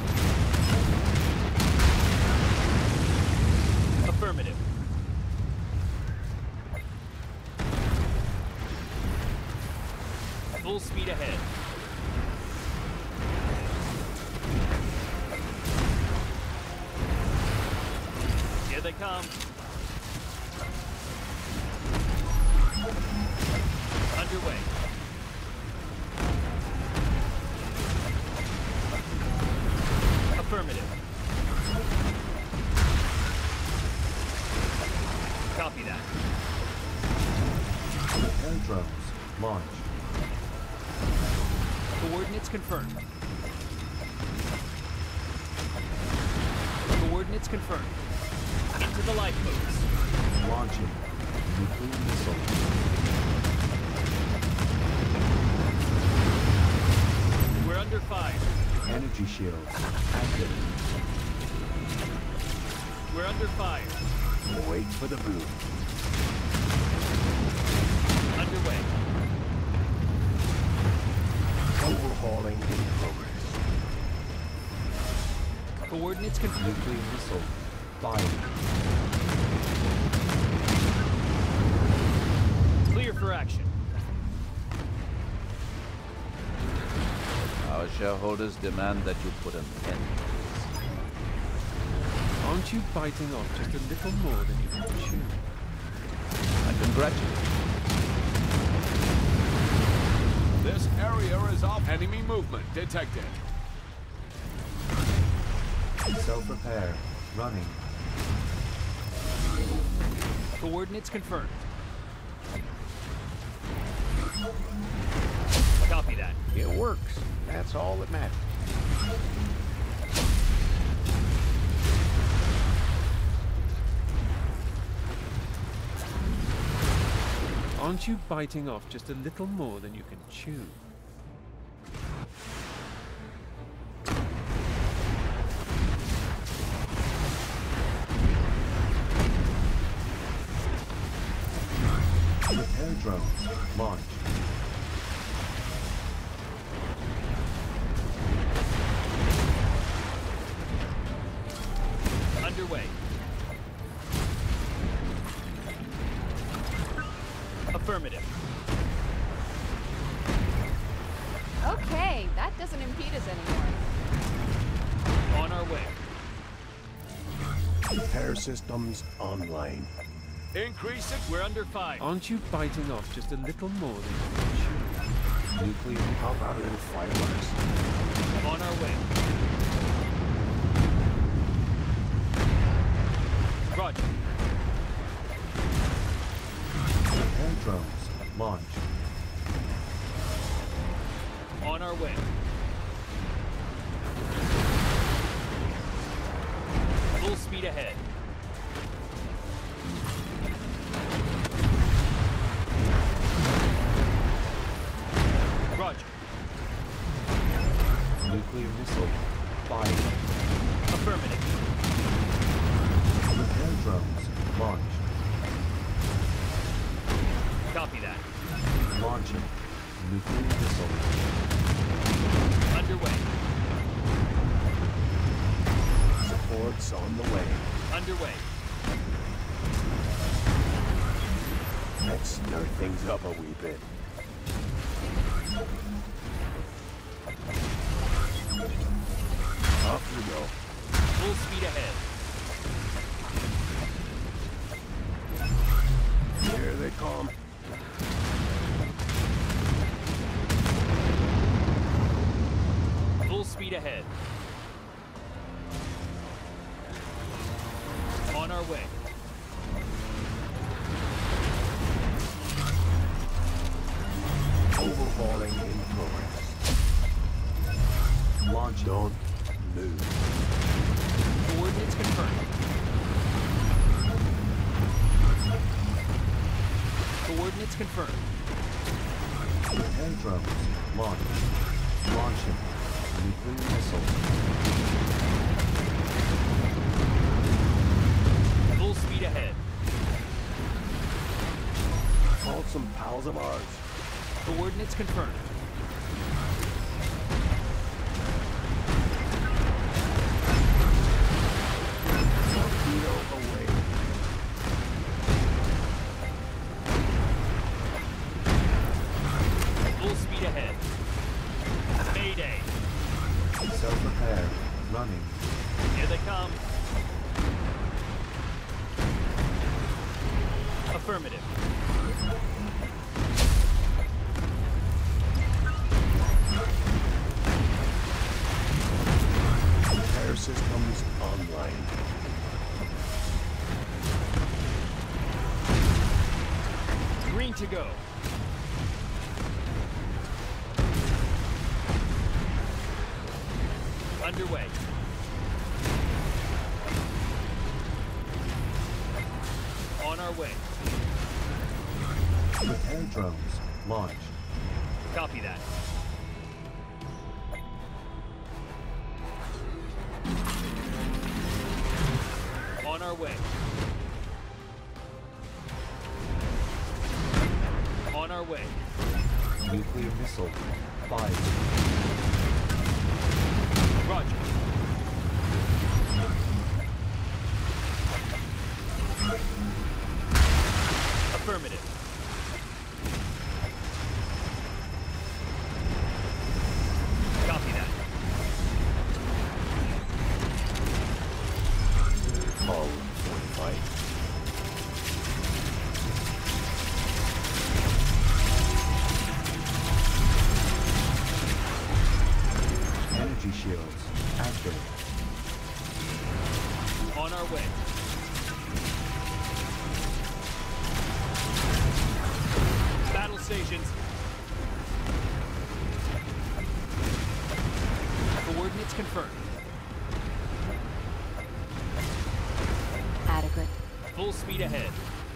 Affirmative. Full speed ahead. Here they come. Underway. Affirmative. Copy that. Air drones, launch. Coordinates confirmed. Coordinates confirmed. Into the lifeboats. Launching. Nuclear missile. We're under fire. Energy shields active. We're under fire. Wait for the boom. Underway. Overhauling in progress. Coordinates confirmed. Nuclear missile. Fired. Clear for action. Our shareholders demand that you put an end to this. Aren't you biting off just a little more than you can chew? I congratulate you. This area is off. Enemy movement detected. Self-repair. Running. Coordinates confirmed. Copy that. It works. That's all that matters. Aren't you biting off just a little more than you can chew? Repair drones, launch. Underway. Affirmative. Okay, that doesn't impede us anymore. On our way. Repair systems online. Increase it. We're under fire. Aren't you biting off just a little more than you can chew? Nuclear. How about a little fireworks? On our way. Roger. Repair drones, launch. On our way. Full speed ahead. Roger. Nuclear missile. Fired. Affirmative. Repair drones, launch. Copy that. Launching. Nuclear missile. Underway. Support's on the way. Underway. Let's stir things up a wee bit. Off you go. Full speed ahead. Here they come. Full speed ahead. On our way. Overhauling in progress. Launch. Don't move. Coordinates confirmed. Coordinates confirmed. Repair drones, launch. Launching. Nuclear missile. Full speed ahead. Called some pals of ours. Coordinates confirmed. Torpedo away. Full speed ahead. Mayday. Self-repair. Running. Here they come. Affirmative. Repair systems online. Green to go. Underway. On our way. Repair drones. Launched. Copy that. On our way. On our way. Nuclear missile. Fired. Roger. Affirmative. Copy that. All forty-five. Energy shields. Active. On our way. Battle stations. Coordinates confirmed. Adequate. Full speed ahead.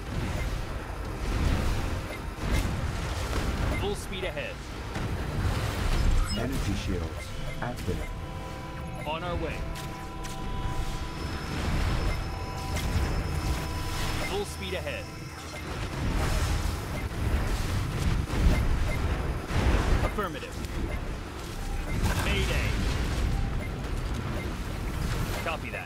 Full speed ahead. Energy shields. Active. On our way. Full speed ahead. Affirmative. Mayday. Copy that.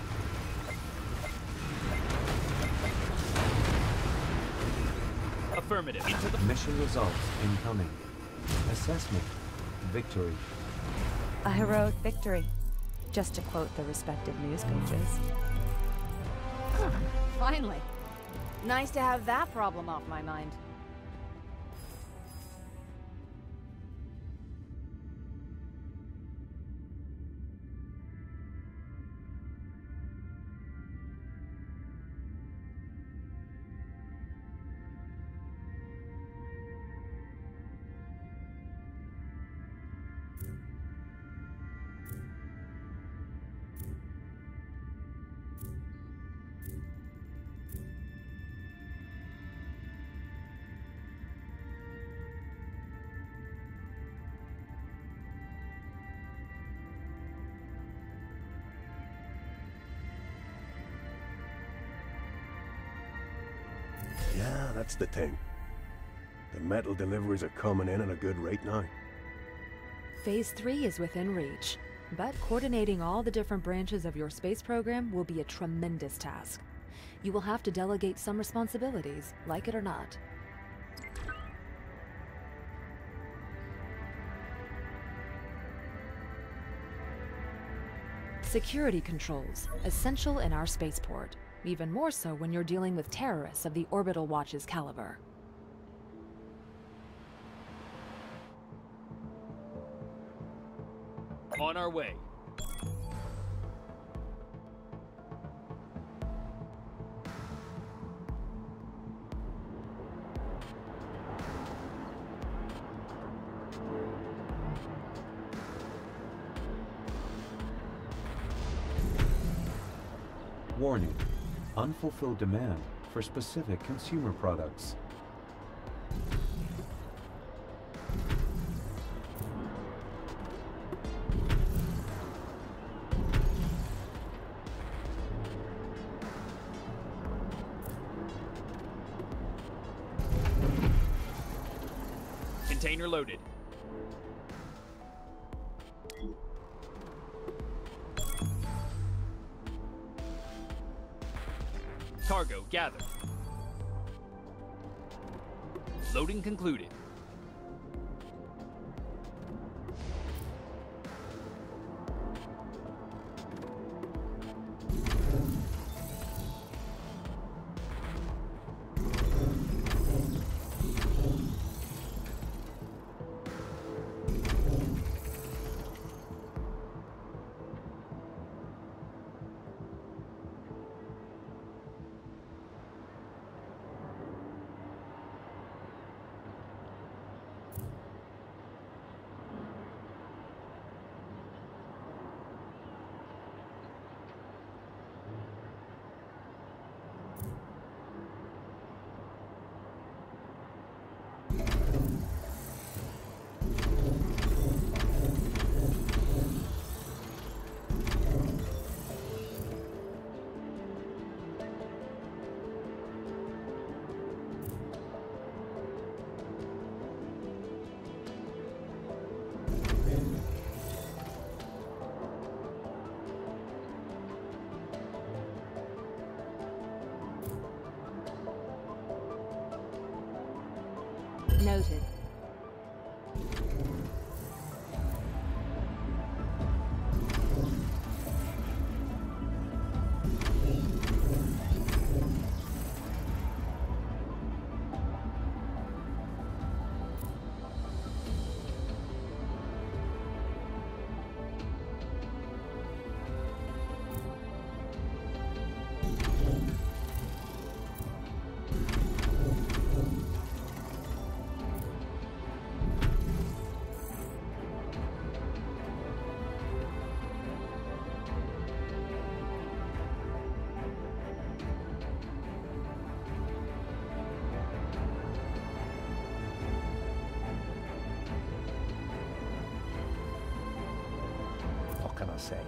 Affirmative. Into the Mission results incoming. Assessment. Victory. A heroic victory, just to quote the respective news pages. Huh, finally. Nice to have that problem off my mind. Yeah, that's the thing. The metal deliveries are coming in at a good rate now. Phase three is within reach, but coordinating all the different branches of your space program will be a tremendous task. You will have to delegate some responsibilities, like it or not. Security controls, essential in our spaceport. Even more so when you're dealing with terrorists of the Orbital Watch's caliber. On our way. Warning. Unfulfilled demand for specific consumer products. Container loaded. Cargo gathered. Loading concluded. Noted. What can I say?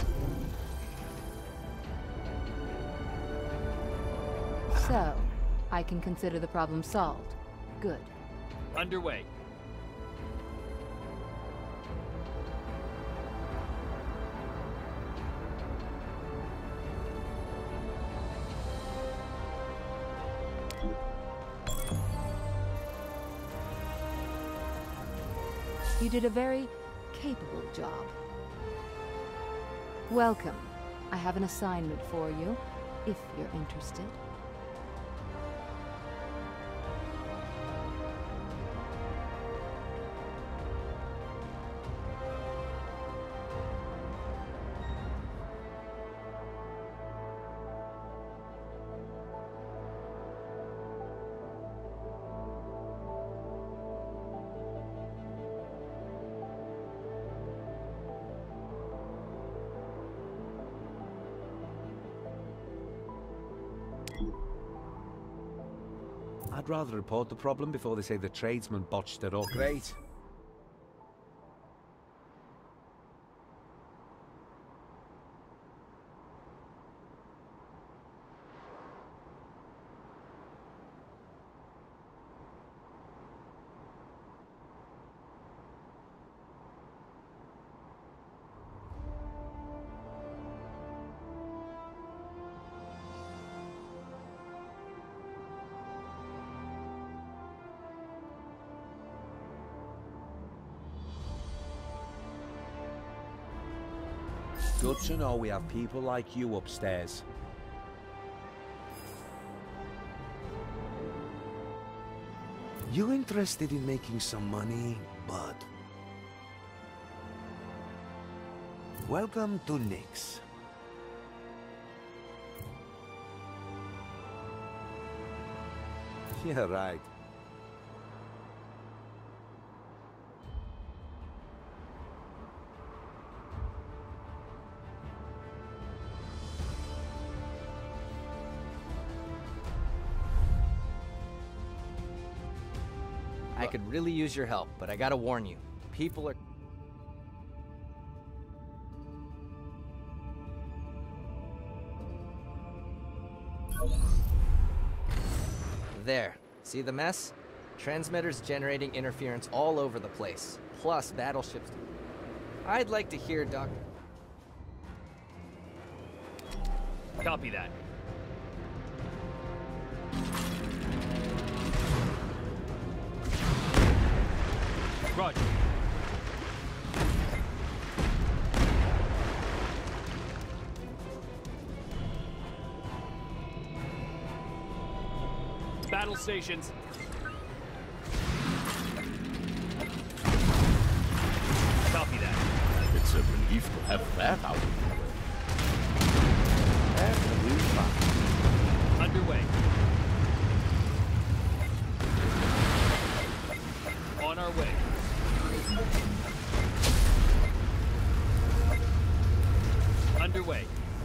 So, I can consider the problem solved. Good. Underway. You did a very capable job. Welcome. I have an assignment for you, if you're interested. I'd rather report the problem before they say the tradesman botched it up. Great. Good to know we have people like you upstairs. You interested in making some money, bud? Welcome to Nyx. Yeah, right. I could really use your help, but I gotta warn you. People are... There. See the mess? Transmitters generating interference all over the place, plus battleships. I'd like to hear Doc... Copy that. Roger. Battle stations. Copy that. It's a relief to have that out of the way. And a new fire. Underway. On our way. Underway.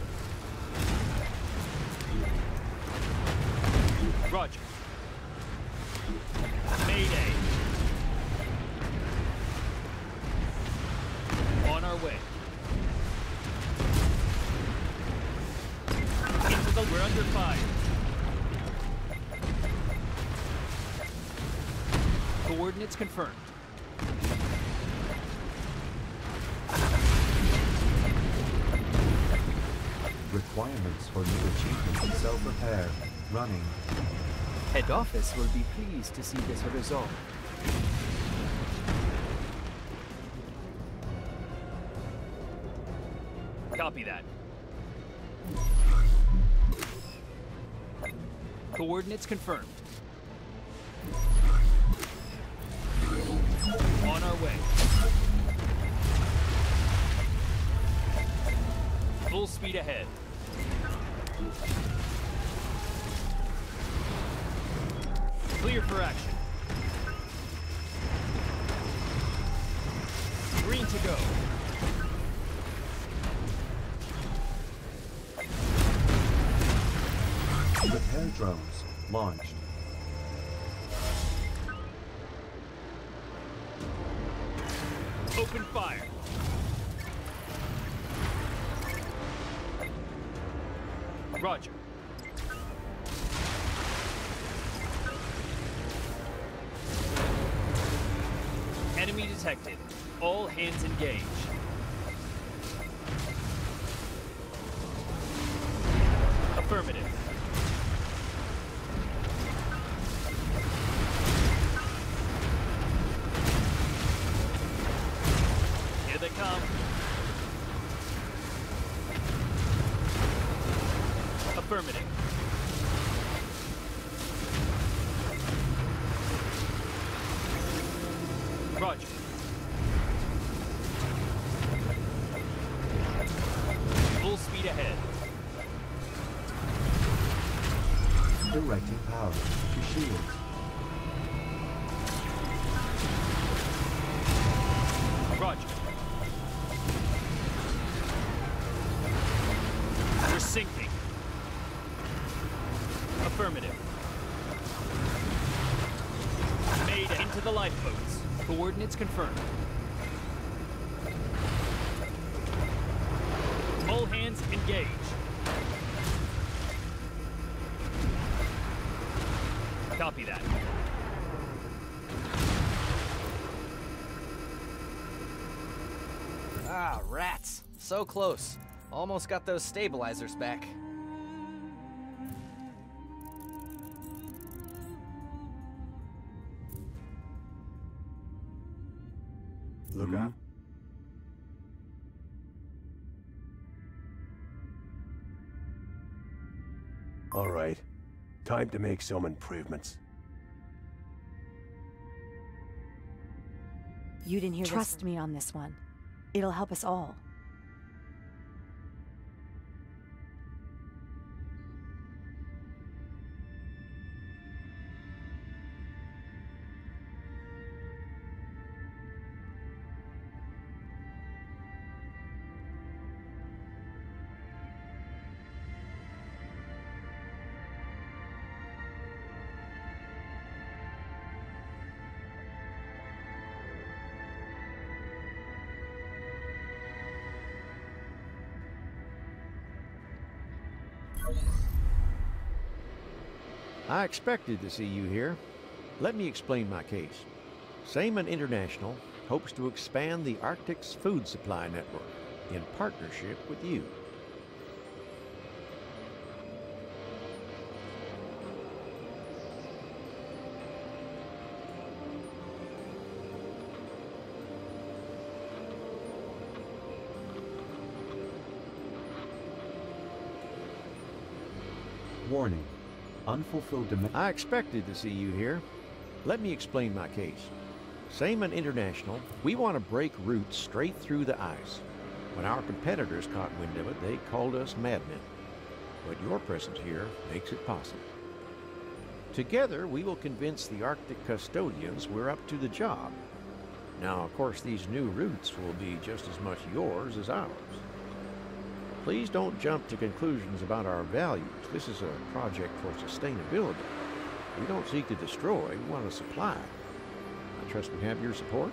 Roger. Mayday. On our way. Into the... We're under fire. Coordinates confirmed. Requirements for new achievements in self-repair. Running. Head office will be pleased to see this resolved. Copy that. Coordinates confirmed. On our way. Full speed ahead. Clear for action. Green to go. Repair drones launched. Open fire. Roger. Enemy detected. All hands engage. Affirmative. Here they come. Affirmative. Roger. Full speed ahead. Directing power to shield. Roger. We're sinking. Affirmative. Made into the lifeboats. Coordinates confirmed. All hands engage. Copy that. Ah, rats. So close. Almost got those stabilizers back. Look mm-hmm. out. All right. Time to make some improvements. You didn't hear Trust this. me on this one. It'll help us all. I expected to see you here. Let me explain my case. Seaman International hopes to expand the Arctic's food supply network in partnership with you. Warning. Unfulfilled demand. I expected to see you here. Let me explain my case. Seaman International, we want to break routes straight through the ice. When our competitors caught wind of it, they called us madmen. But your presence here makes it possible. Together, we will convince the Arctic custodians we're up to the job. Now, of course, these new routes will be just as much yours as ours. Please don't jump to conclusions about our values. This is a project for sustainability. We don't seek to destroy, we want to supply. I trust we have your support.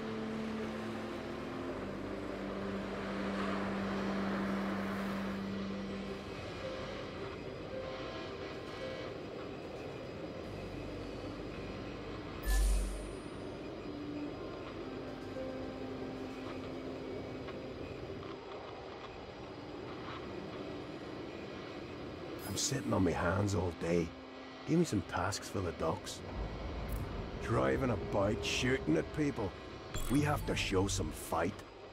I'm sitting on my hands all day. Give me some tasks for the ducks. Driving a bike, shooting at people. We have to show some fight.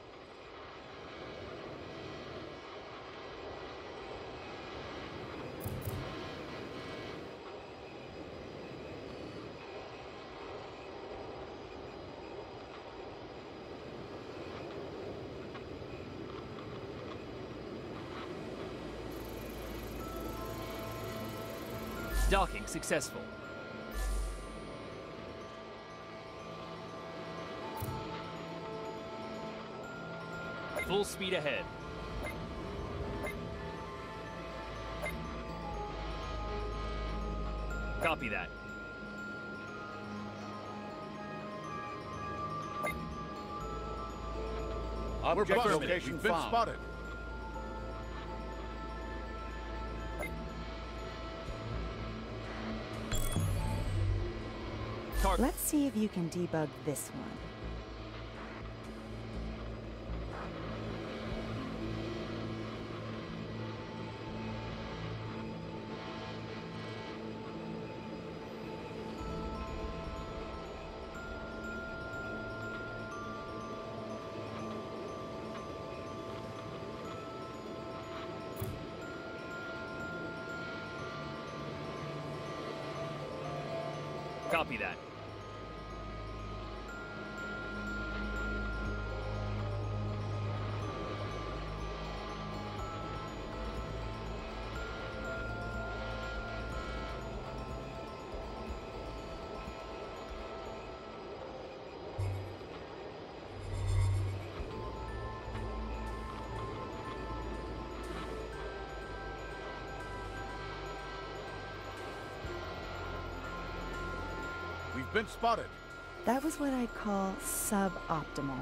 Docking successful. Full speed ahead. Copy that. Object location been found. spotted. Let's see if you can debug this one. Copy that. We've been spotted. That was what I'd call suboptimal.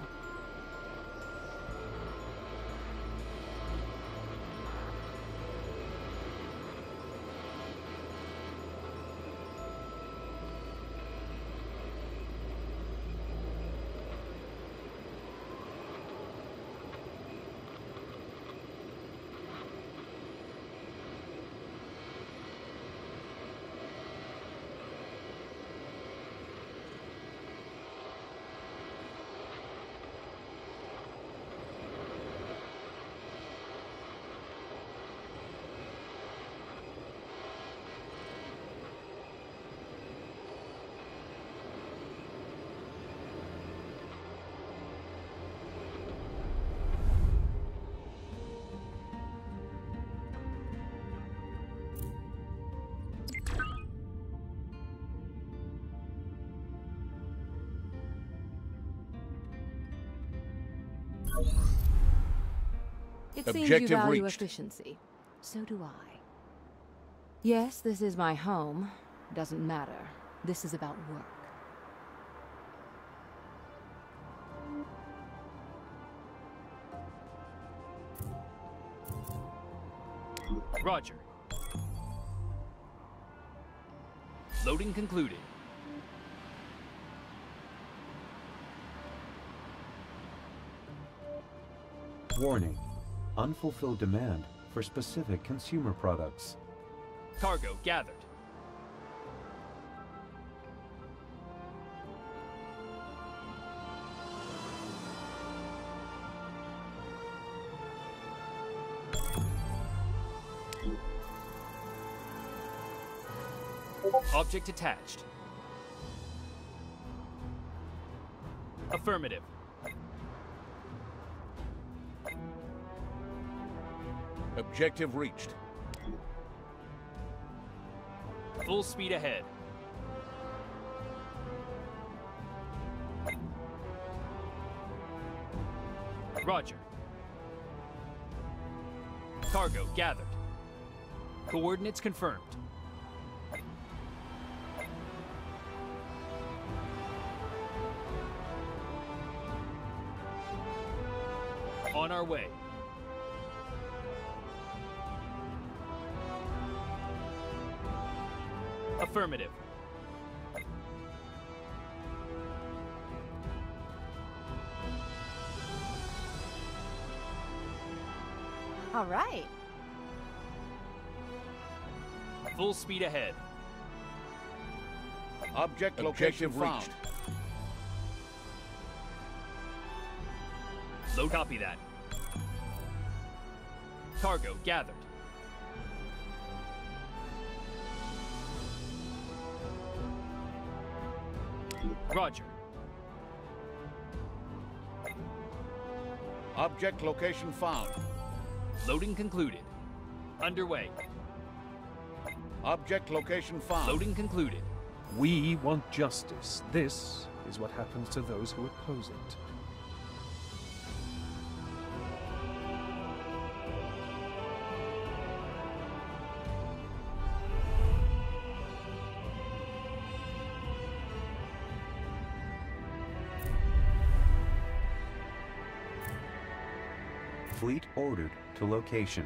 It seems you Objective value reached. efficiency. So do I. Yes, this is my home. Doesn't matter. This is about work. Roger. Loading concluded. Warning. Unfulfilled demand for specific consumer products. Cargo gathered. Object attached. Affirmative. Objective reached. Full speed ahead. Roger. Cargo gathered. Coordinates confirmed. On our way. Affirmative. All right. Full speed ahead. Object location found. Low copy that. Cargo gathered. Roger. Object location found. Loading concluded. Underway. Object location found. Loading concluded. We want justice. This is what happens to those who oppose it. Fleet ordered to location.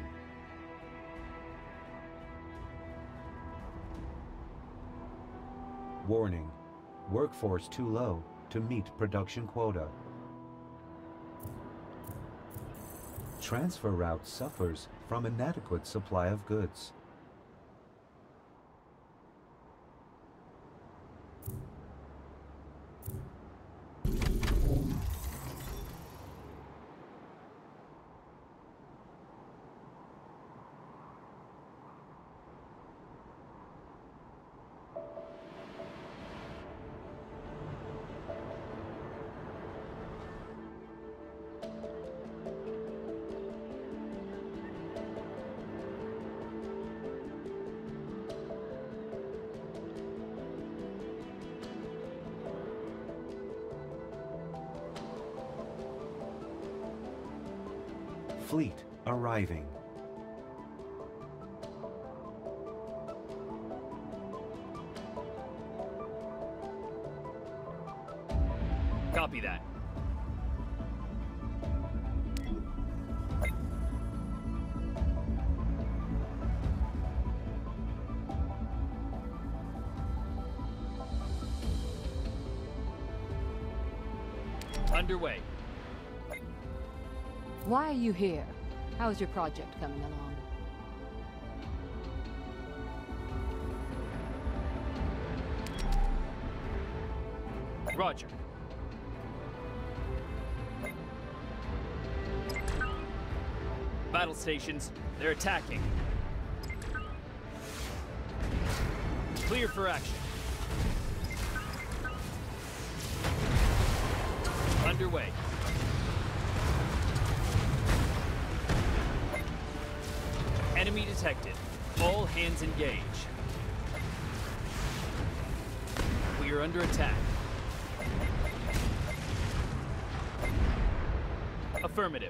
Warning. Workforce too low to meet production quota. Transfer route suffers from inadequate supply of goods. Fleet arriving. Copy that. Underway. Why are you here? How is your project coming along? Roger. Battle stations, they're attacking. Clear for action. Underway. Enemy detected. All hands engage. We are under attack. Affirmative.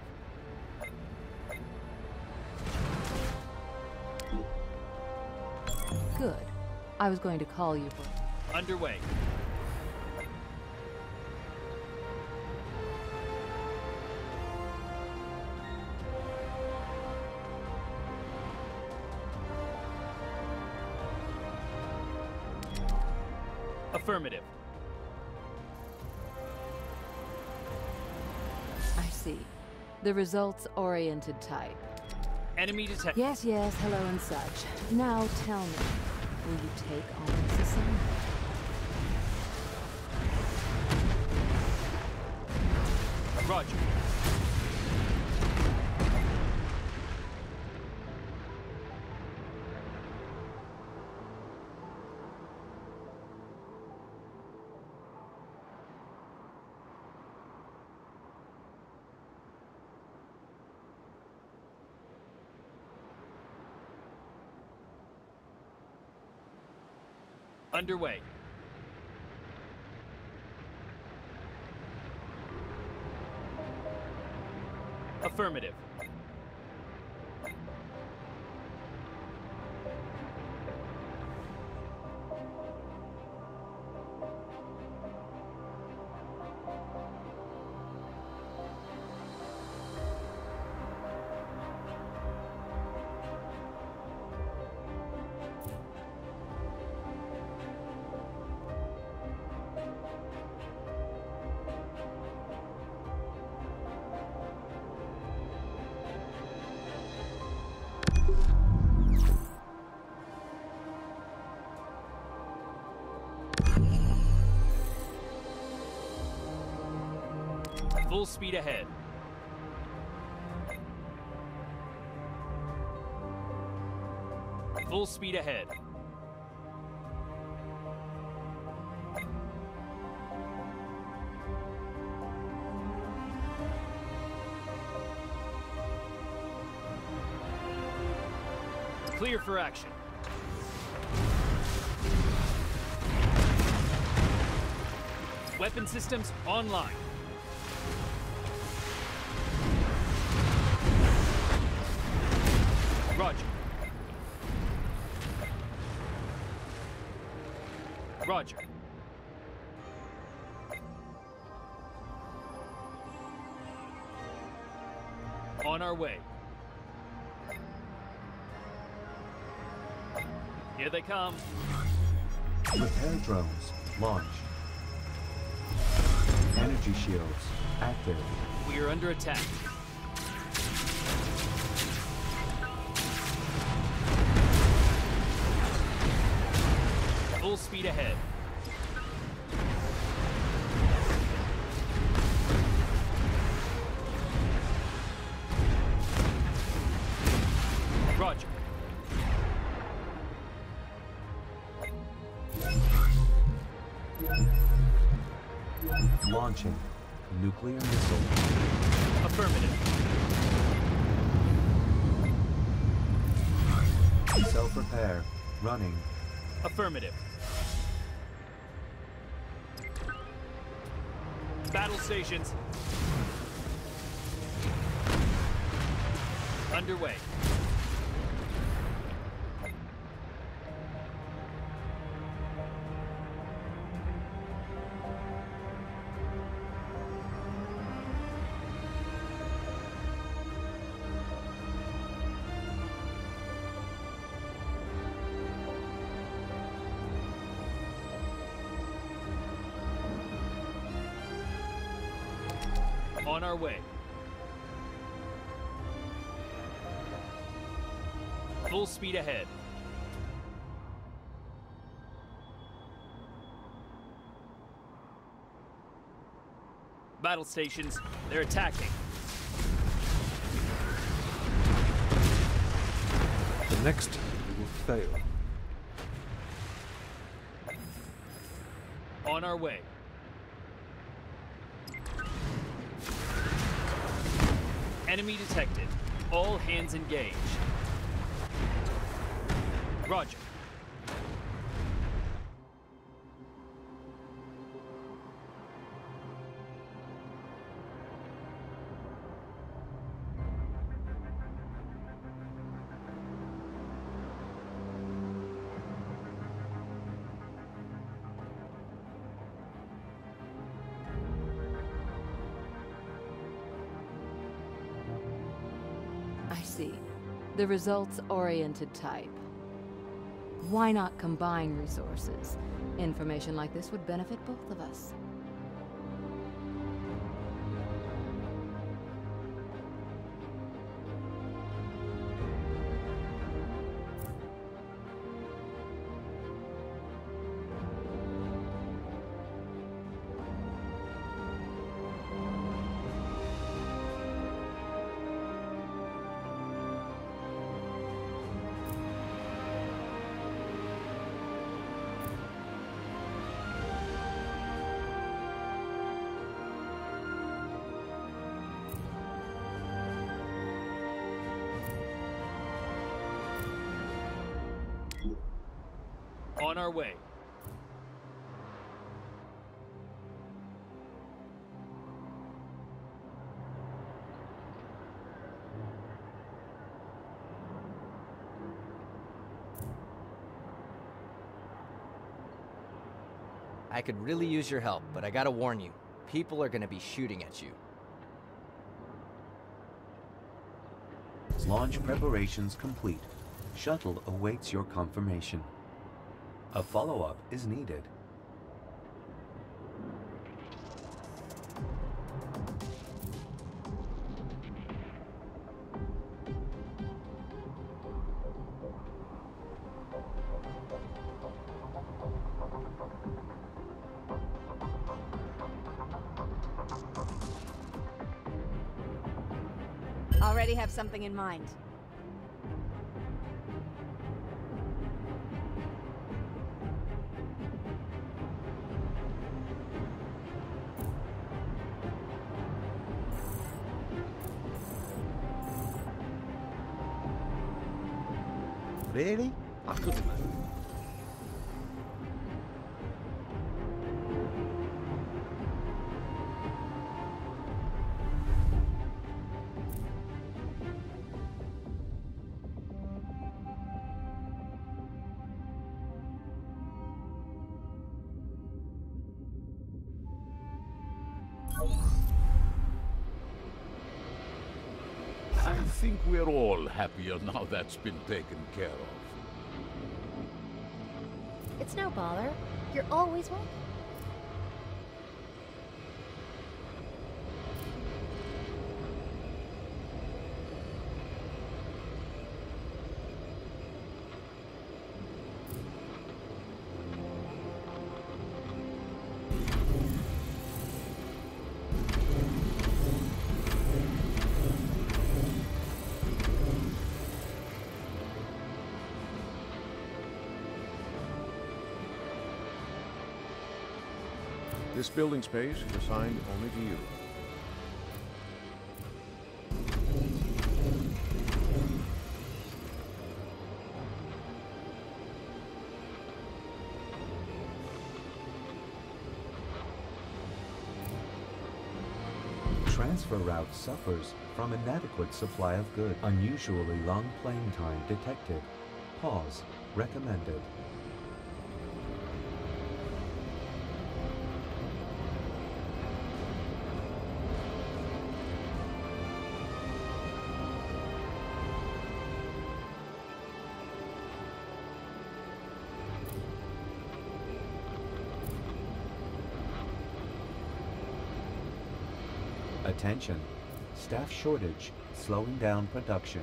Good. I was going to call you for... Underway. Affirmative. I see. The results-oriented type. Enemy detected. Yes, yes, hello and such. Now tell me, will you take on this assignment? Roger. Underway. Affirmative. Full speed ahead. Full speed ahead. Clear for action. Weapon systems online. Roger. Roger. On our way. Here they come. Repair drones launched. Energy shields active. We are under attack. Full speed ahead. Roger. Launching nuclear missile. Affirmative. Self-repair running. Affirmative. Battle stations. Underway. On our way. Full speed ahead. Battle stations, they're attacking. The next time we will fail. On our way. Enemy detected. All hands engaged. Roger. I see. The results-oriented type. Why not combine resources? Information like this would benefit both of us. on our way. I could really use your help, but I gotta warn you. People are gonna be shooting at you. Launch preparations complete. Shuttle awaits your confirmation. A follow-up is needed. Already have something in mind. Really? I couldn't imagine. I think we're all happier now that's been taken care of. It's no bother. You're always welcome. This building space is assigned only to you. Transfer route suffers from inadequate supply of goods. Unusually long plane time detected. Pause recommended. Attention, staff shortage, slowing down production.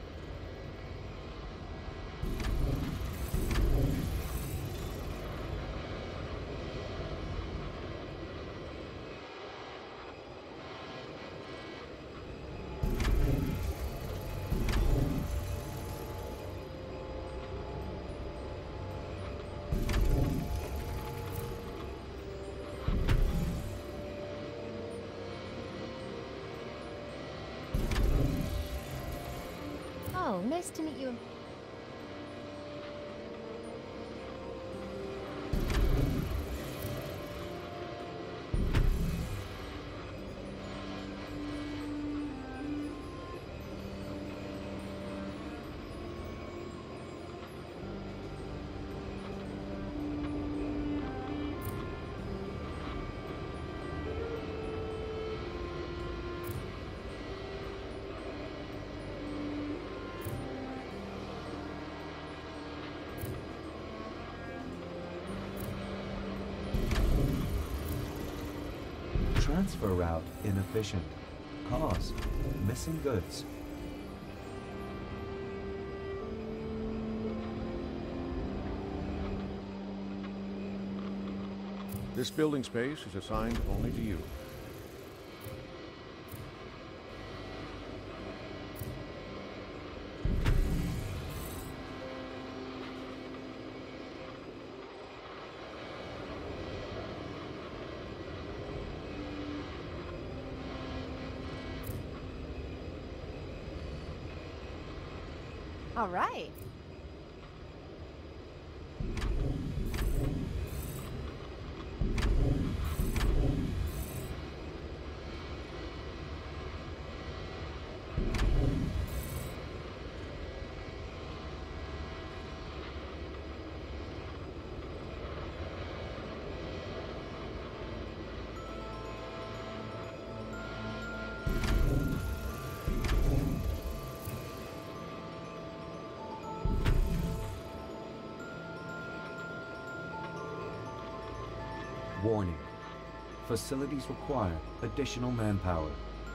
Oh, nice to meet you. Transfer route inefficient. Cause, missing goods. This building space is assigned only to you. All right. Warning. Facilities require additional manpower.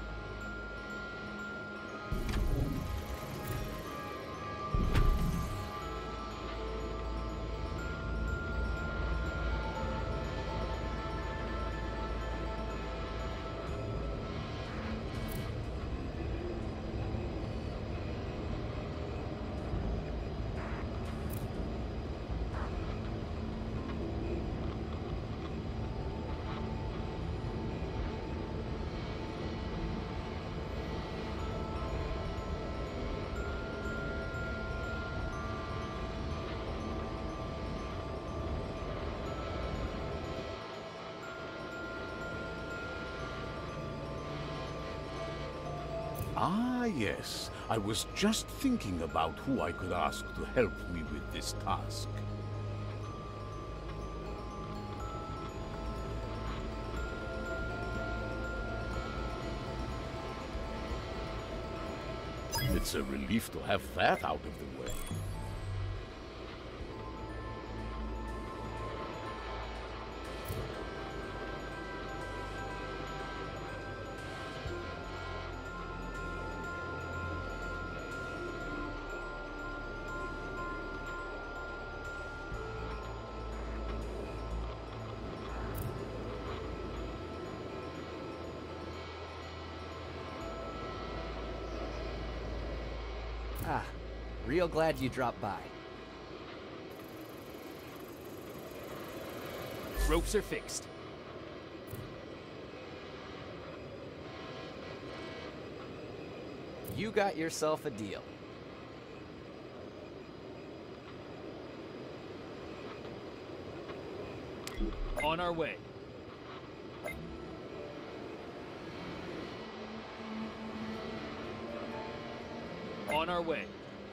Ah, yes. I was just thinking about who I could ask to help me with this task. It's a relief to have that out of the way. Ah, real glad you dropped by. Ropes are fixed. You got yourself a deal. On our way. On our way.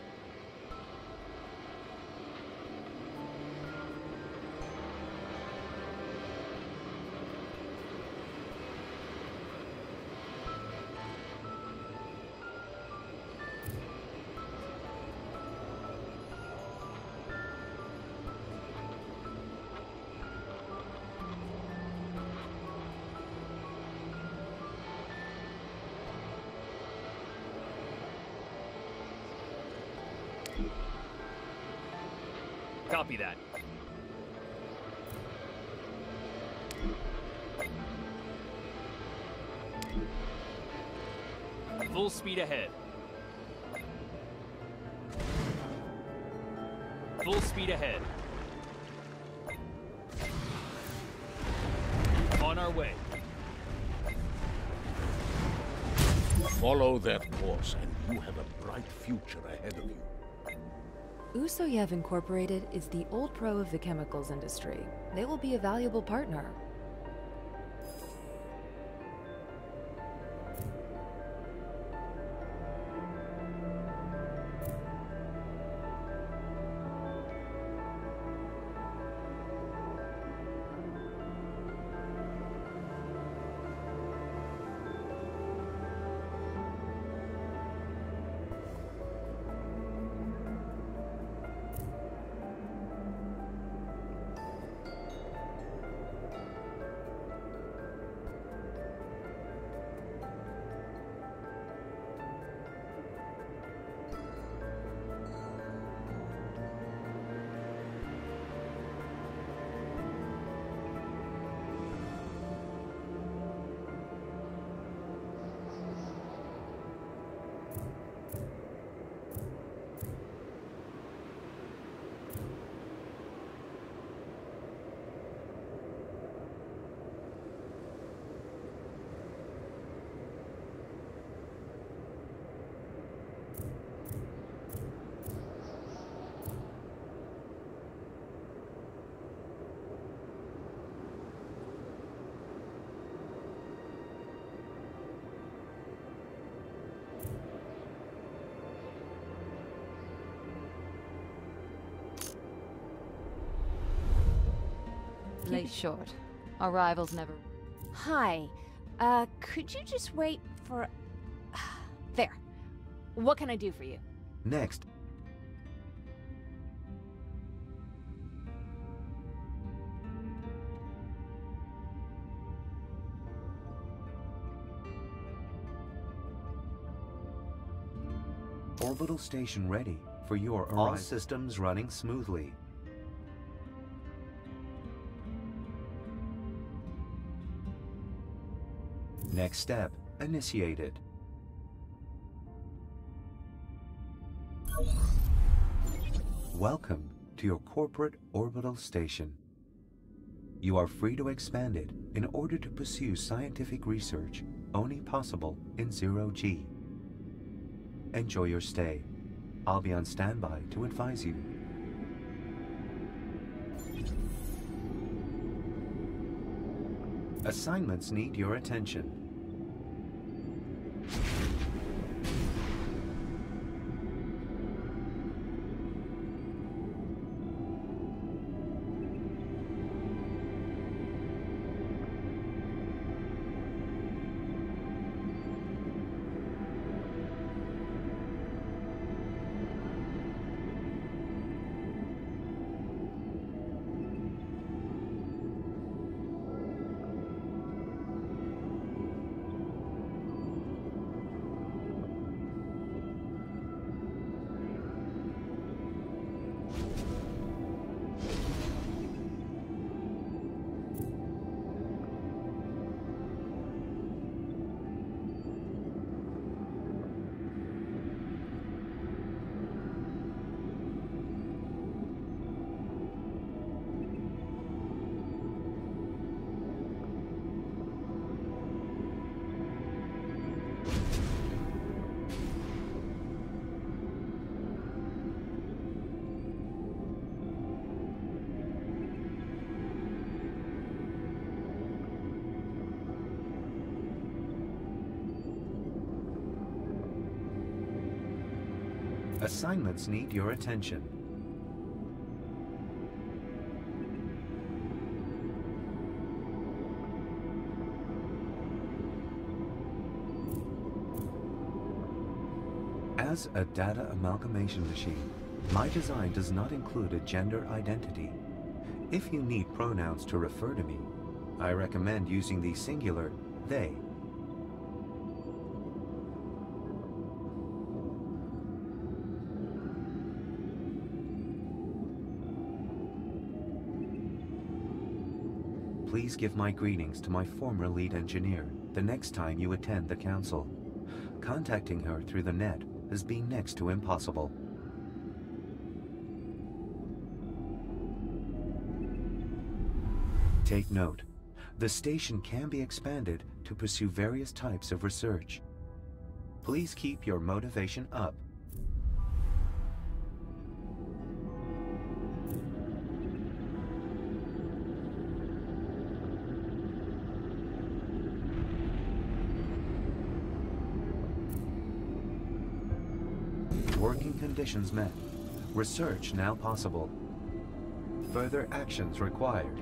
Copy that. Full speed ahead. Full speed ahead. On our way. Follow that course and you have a bright future ahead of you. Usoyev Incorporated is the old pro of the chemicals industry. They will be a valuable partner. Late short. Our rivals never... Hi. Uh, could you just wait for... There. What can I do for you? Next. Orbital station ready for your arrival. All systems running smoothly. Next step initiated. Welcome to your corporate orbital station. You are free to expand it in order to pursue scientific research only possible in zero G. Enjoy your stay. I'll be on standby to advise you. Assignments need your attention. Assignments need your attention. As a data amalgamation machine, my design does not include a gender identity. If you need pronouns to refer to me, I recommend using the singular they. Please give my greetings to my former lead engineer the next time you attend the council. Contacting her through the net has been next to impossible. Take note, the station can be expanded to pursue various types of research. Please keep your motivation up. Working conditions met. Research now possible. Further actions required.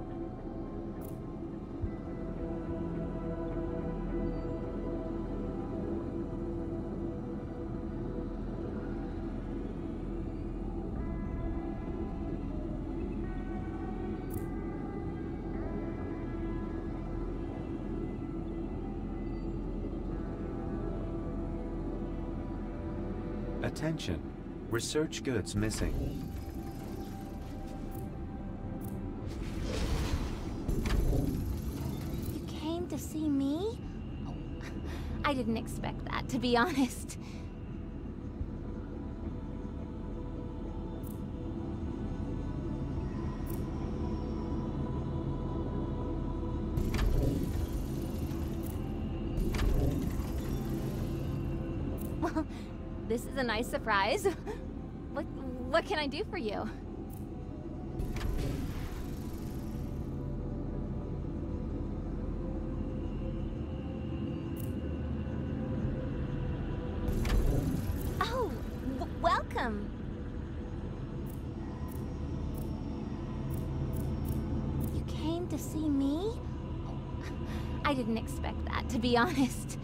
Attention, research goods missing. You came to see me? Oh, I didn't expect that, to be honest. Well, this is a nice surprise. What, what can I do for you? Oh, w welcome. You came to see me? I didn't expect that, to be honest.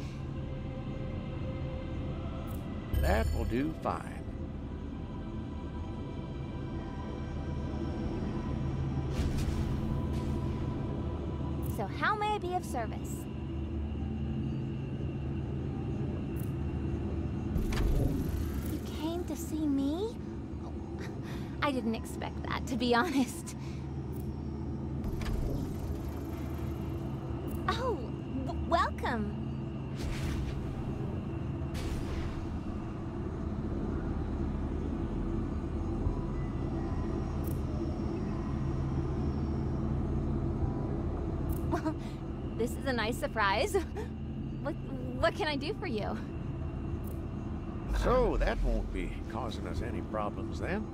That will do fine. So how may I be of service? You to see me? I didn't expect that, to be honest. Oh, w welcome. Well, this is a nice surprise. What, what can I do for you? So, that won't be causing us any problems then?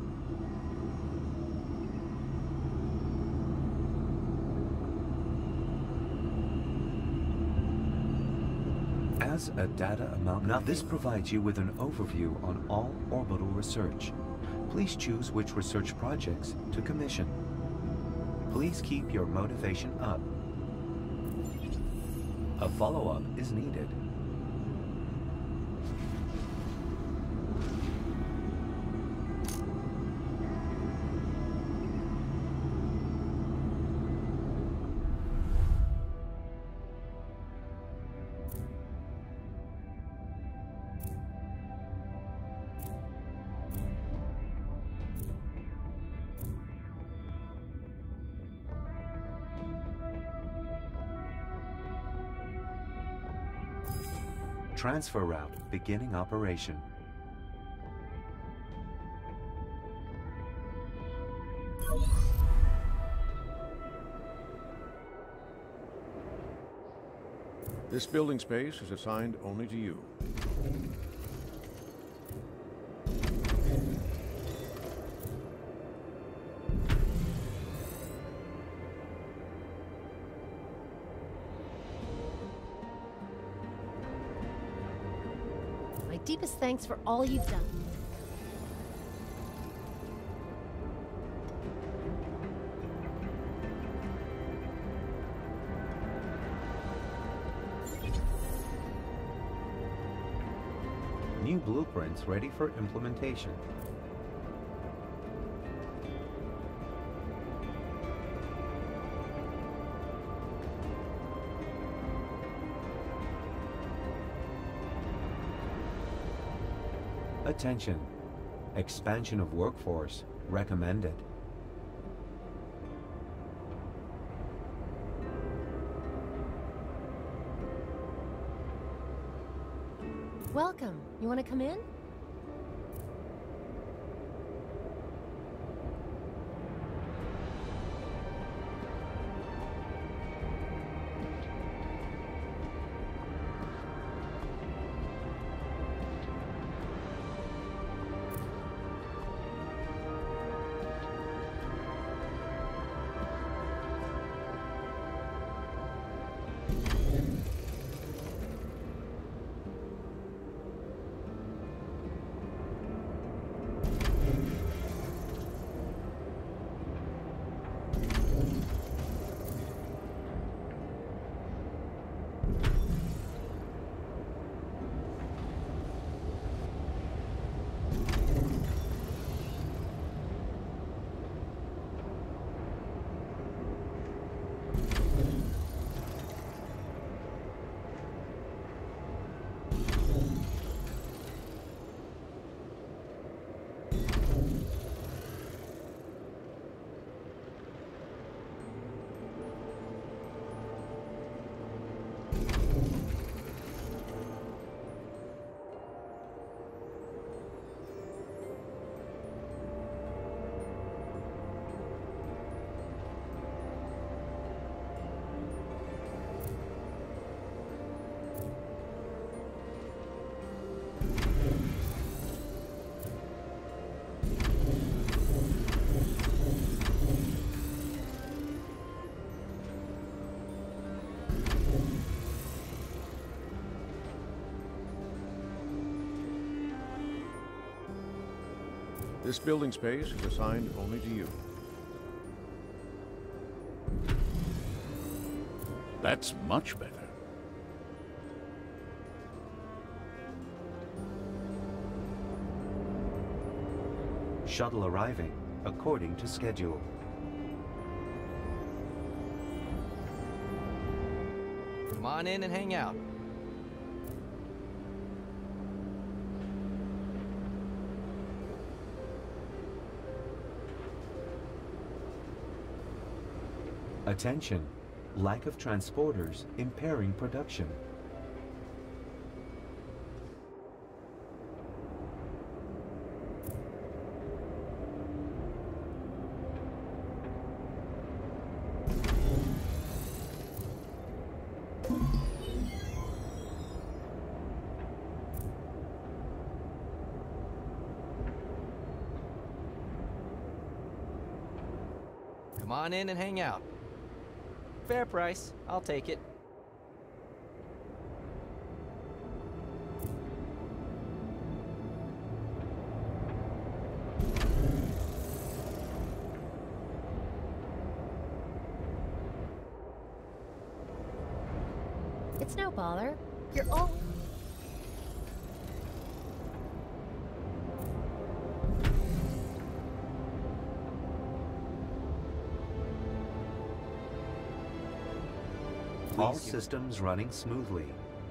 As a data amalgam, this provides you with an overview on all orbital research. Please choose which research projects to commission. Please keep your motivation up. A follow-up is needed. Transfer route beginning operation. This building space is assigned only to you. Deepest thanks for all you've done. New blueprints ready for implementation. Attention. Expansion of workforce recommended. Welcome. You want to come in? This building space is assigned only to you. That's much better. Shuttle arriving according to schedule. Come on in and hang out. Attention! Lack of transporters impairing production. Come on in and hang out. Fair price. I'll take it. It's no bother. You're all... All systems running smoothly.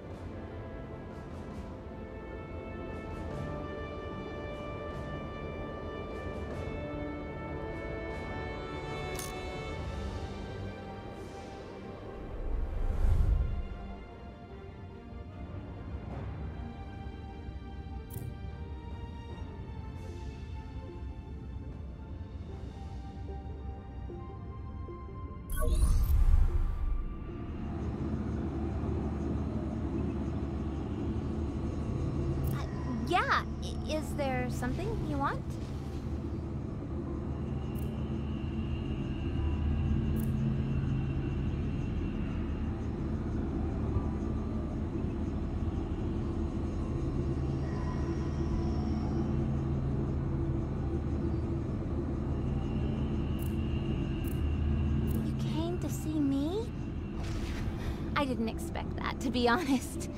Yeah, I- is there something you want? You came to see me? I didn't expect that, to be honest.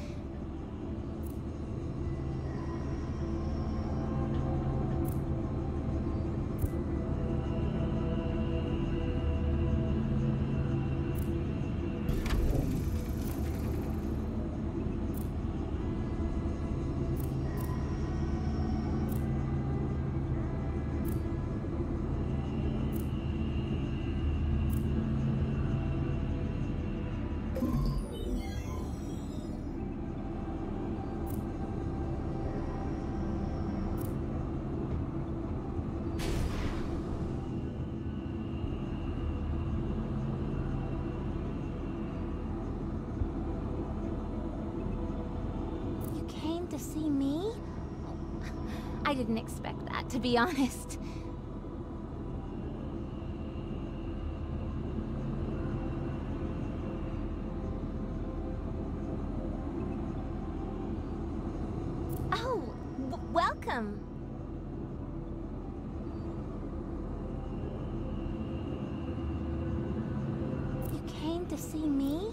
To see me? I didn't expect that, to be honest. Oh, w- welcome. You came to see me?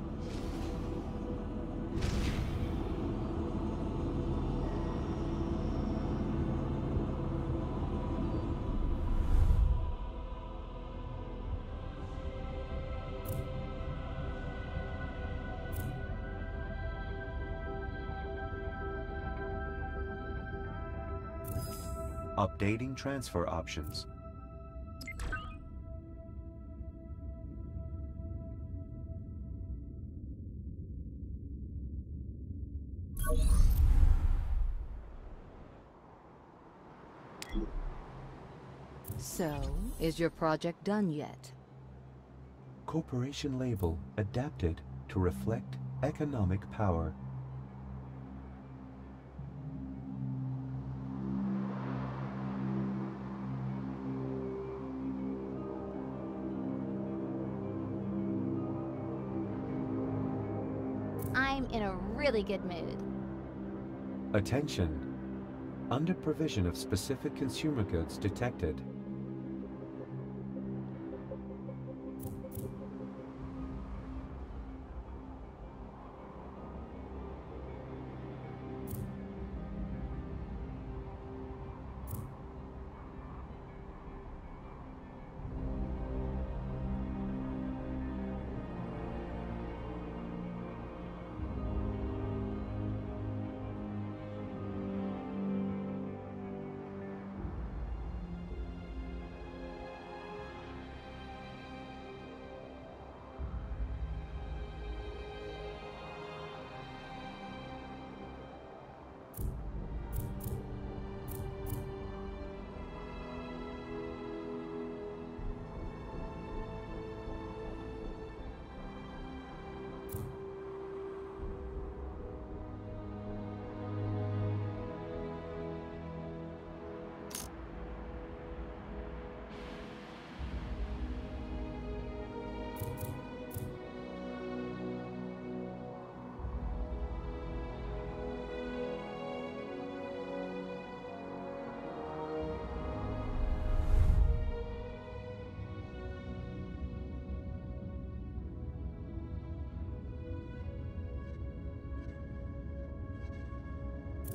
Updating transfer options. So, is your project done yet? Corporation label adapted to reflect economic power. I'm in a really good mood. Attention! Under provision of specific consumer goods detected.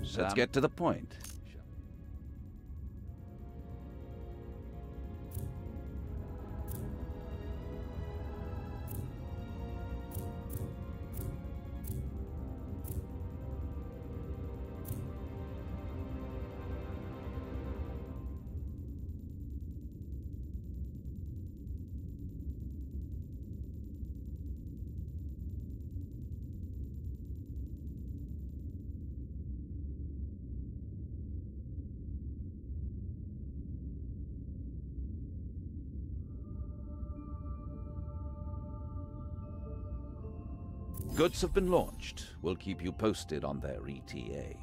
Let's get to the point. Goods have been launched. We'll keep you posted on their E T A.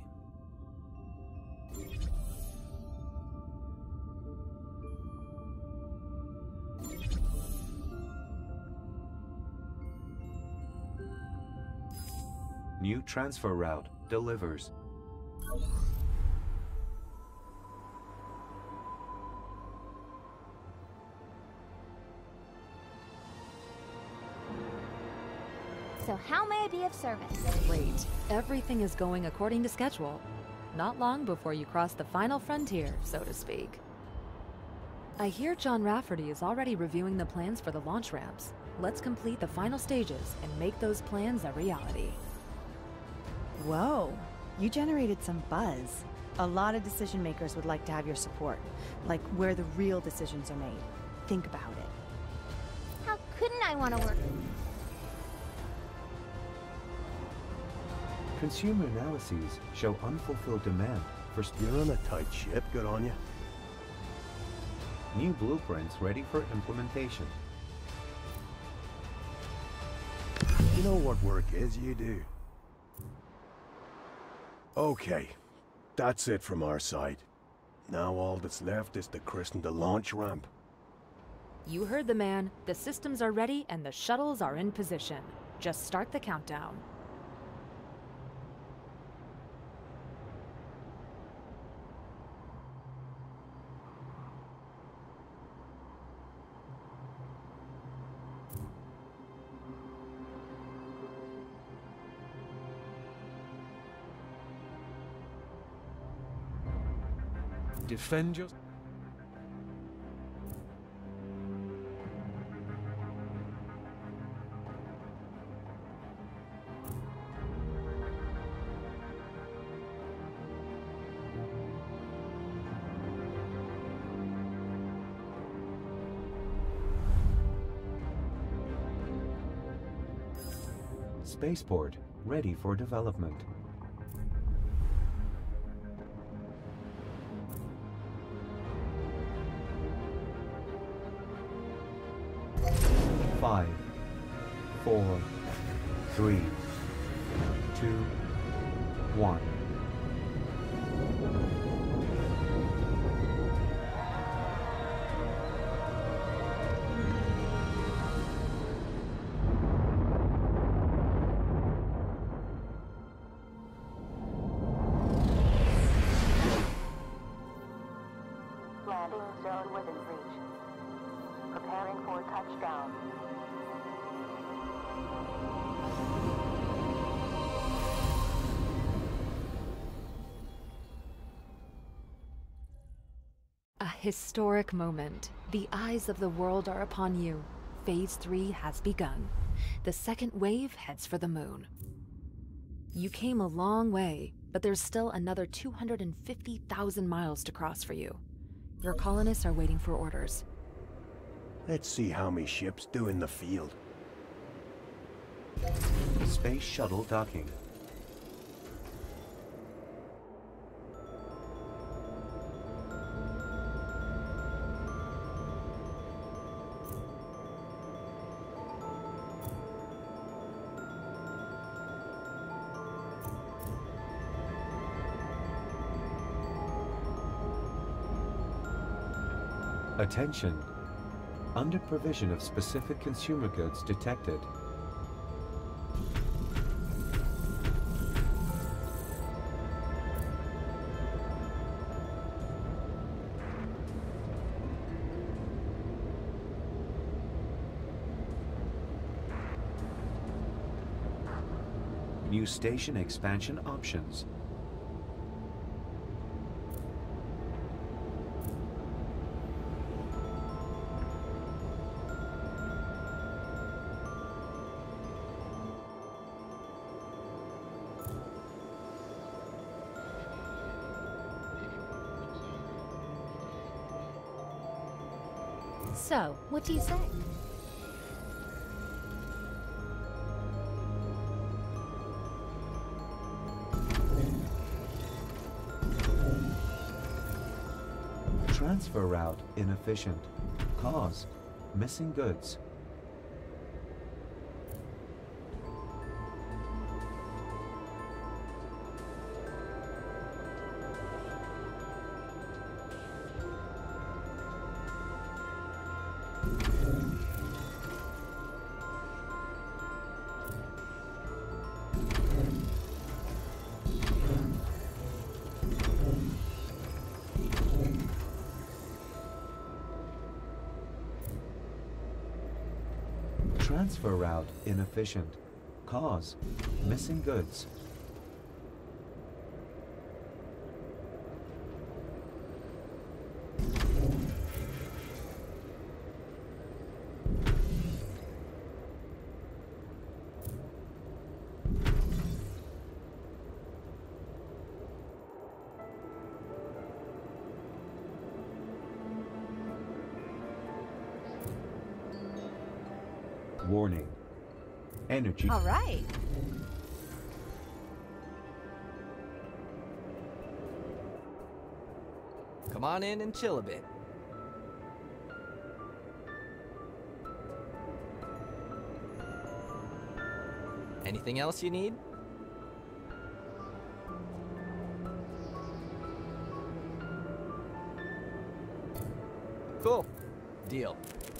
New transfer route delivers. So how may I be of service? Great. Everything is going according to schedule. Not long before you cross the final frontier, so to speak. I hear John Rafferty is already reviewing the plans for the launch ramps. Let's complete the final stages and make those plans a reality. Whoa, you generated some buzz. A lot of decision makers would like to have your support, like where the real decisions are made. Think about it. How couldn't I want to work? Consumer analyses show unfulfilled demand for... You're on a tight ship, good on you. New blueprints ready for implementation. You know what work is, you do. Okay, that's it from our side. Now all that's left is to christen the launch ramp. You heard the man. The systems are ready and the shuttles are in position. Just start the countdown. Defend your... Spaceport ready for development. Five, four, three, two, one. Landing zone within reach. Preparing for touchdown. A historic moment. The eyes of the world are upon you. Phase three has begun. The second wave heads for the moon. You came a long way, but there's still another two hundred fifty thousand miles to cross for you. Your colonists are waiting for orders. Let's see how many ships do in the field. Space shuttle docking. Attention! Under provision of specific consumer goods detected. New station expansion options. So, what do you say? Transfer route inefficient. Cause missing goods. Transfer route inefficient. Cause missing goods. Warning. Energy. All right. Come on in and chill a bit. Anything else you need? Cool. Deal.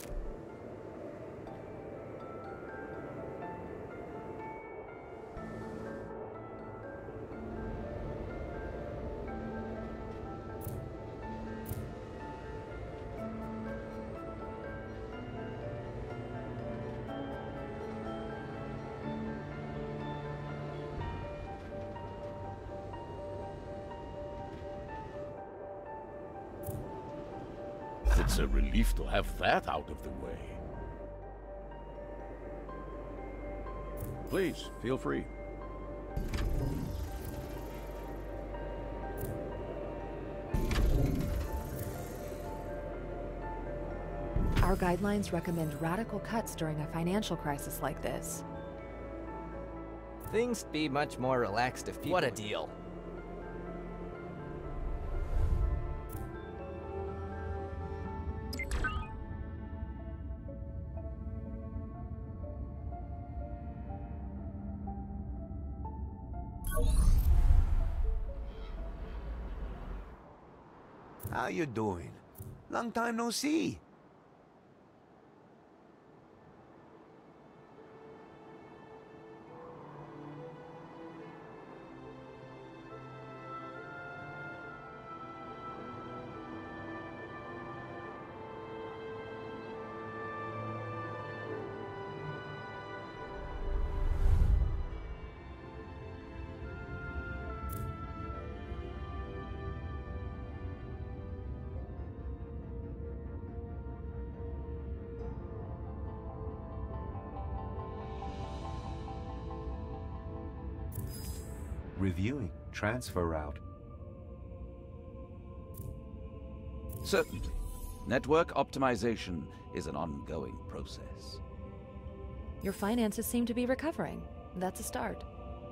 It's a relief to have that out of the way. Please, feel free. Our guidelines recommend radical cuts during a financial crisis like this. Things be much more relaxed if people... What a deal. How you doing? Long time no see. Reviewing transfer route. Certainly. Network optimization is an ongoing process. Your finances seem to be recovering. That's a start.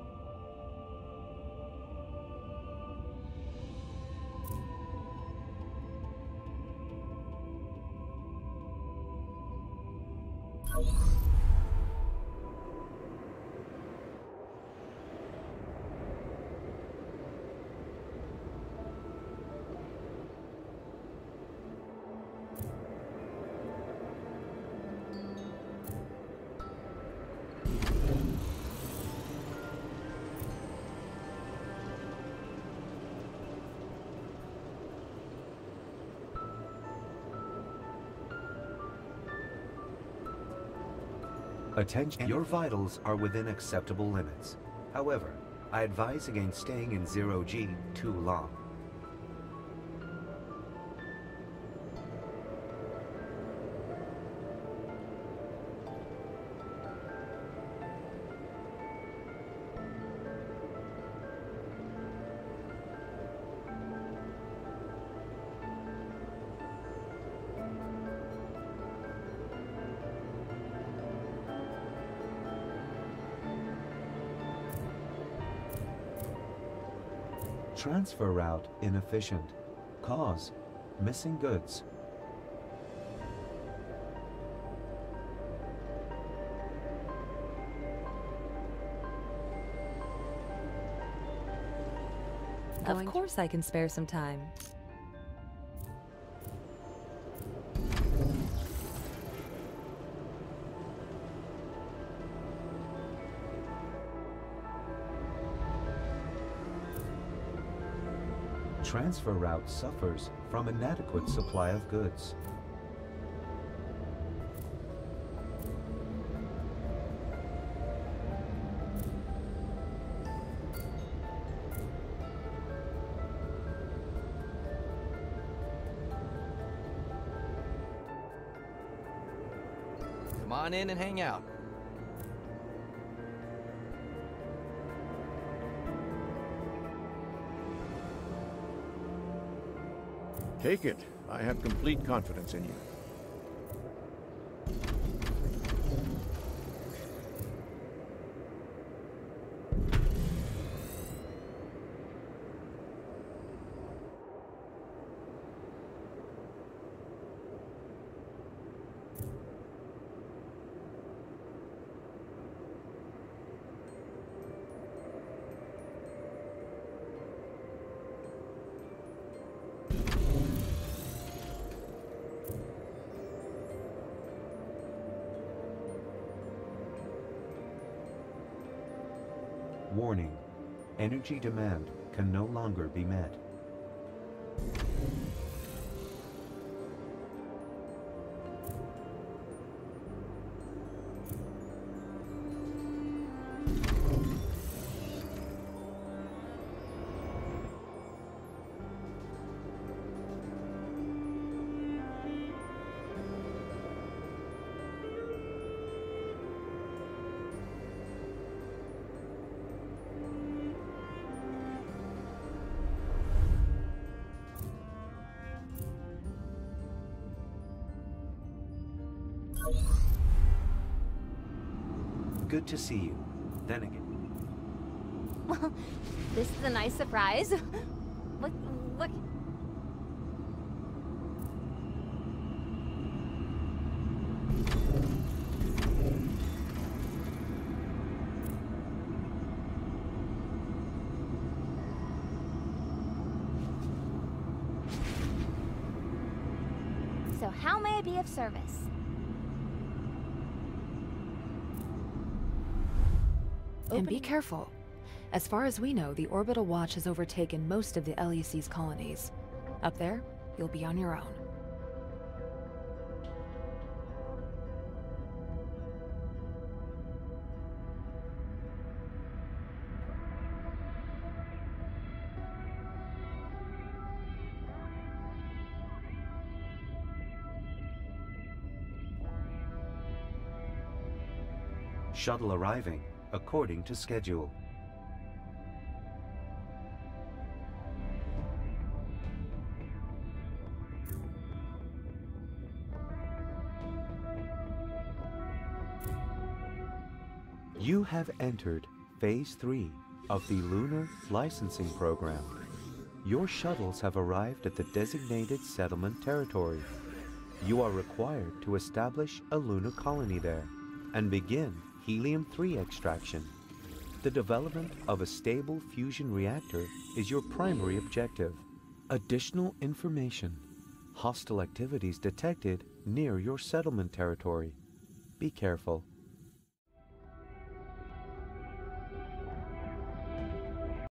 Attention, your vitals are within acceptable limits. However, I advise against staying in zero G too long. Transfer route inefficient. Cause: missing goods. Of course I can spare some time. Transfer route suffers from inadequate supply of goods. Come on in and hang out. Take it. I have complete confidence in you. Warning: energy demand can no longer be met. Good to see you. Then again. Well, this is a nice surprise. Look, look. So how may I be of service? And be careful. As far as we know, the Orbital Watch has overtaken most of the L E C's colonies. Up there, you'll be on your own. Shuttle arriving according to schedule. You have entered Phase three of the Lunar Licensing Program. Your shuttles have arrived at the designated settlement territory. You are required to establish a lunar colony there and begin helium three extraction. The development of a stable fusion reactor is your primary objective. Additional information: hostile activities detected near your settlement territory. Be careful.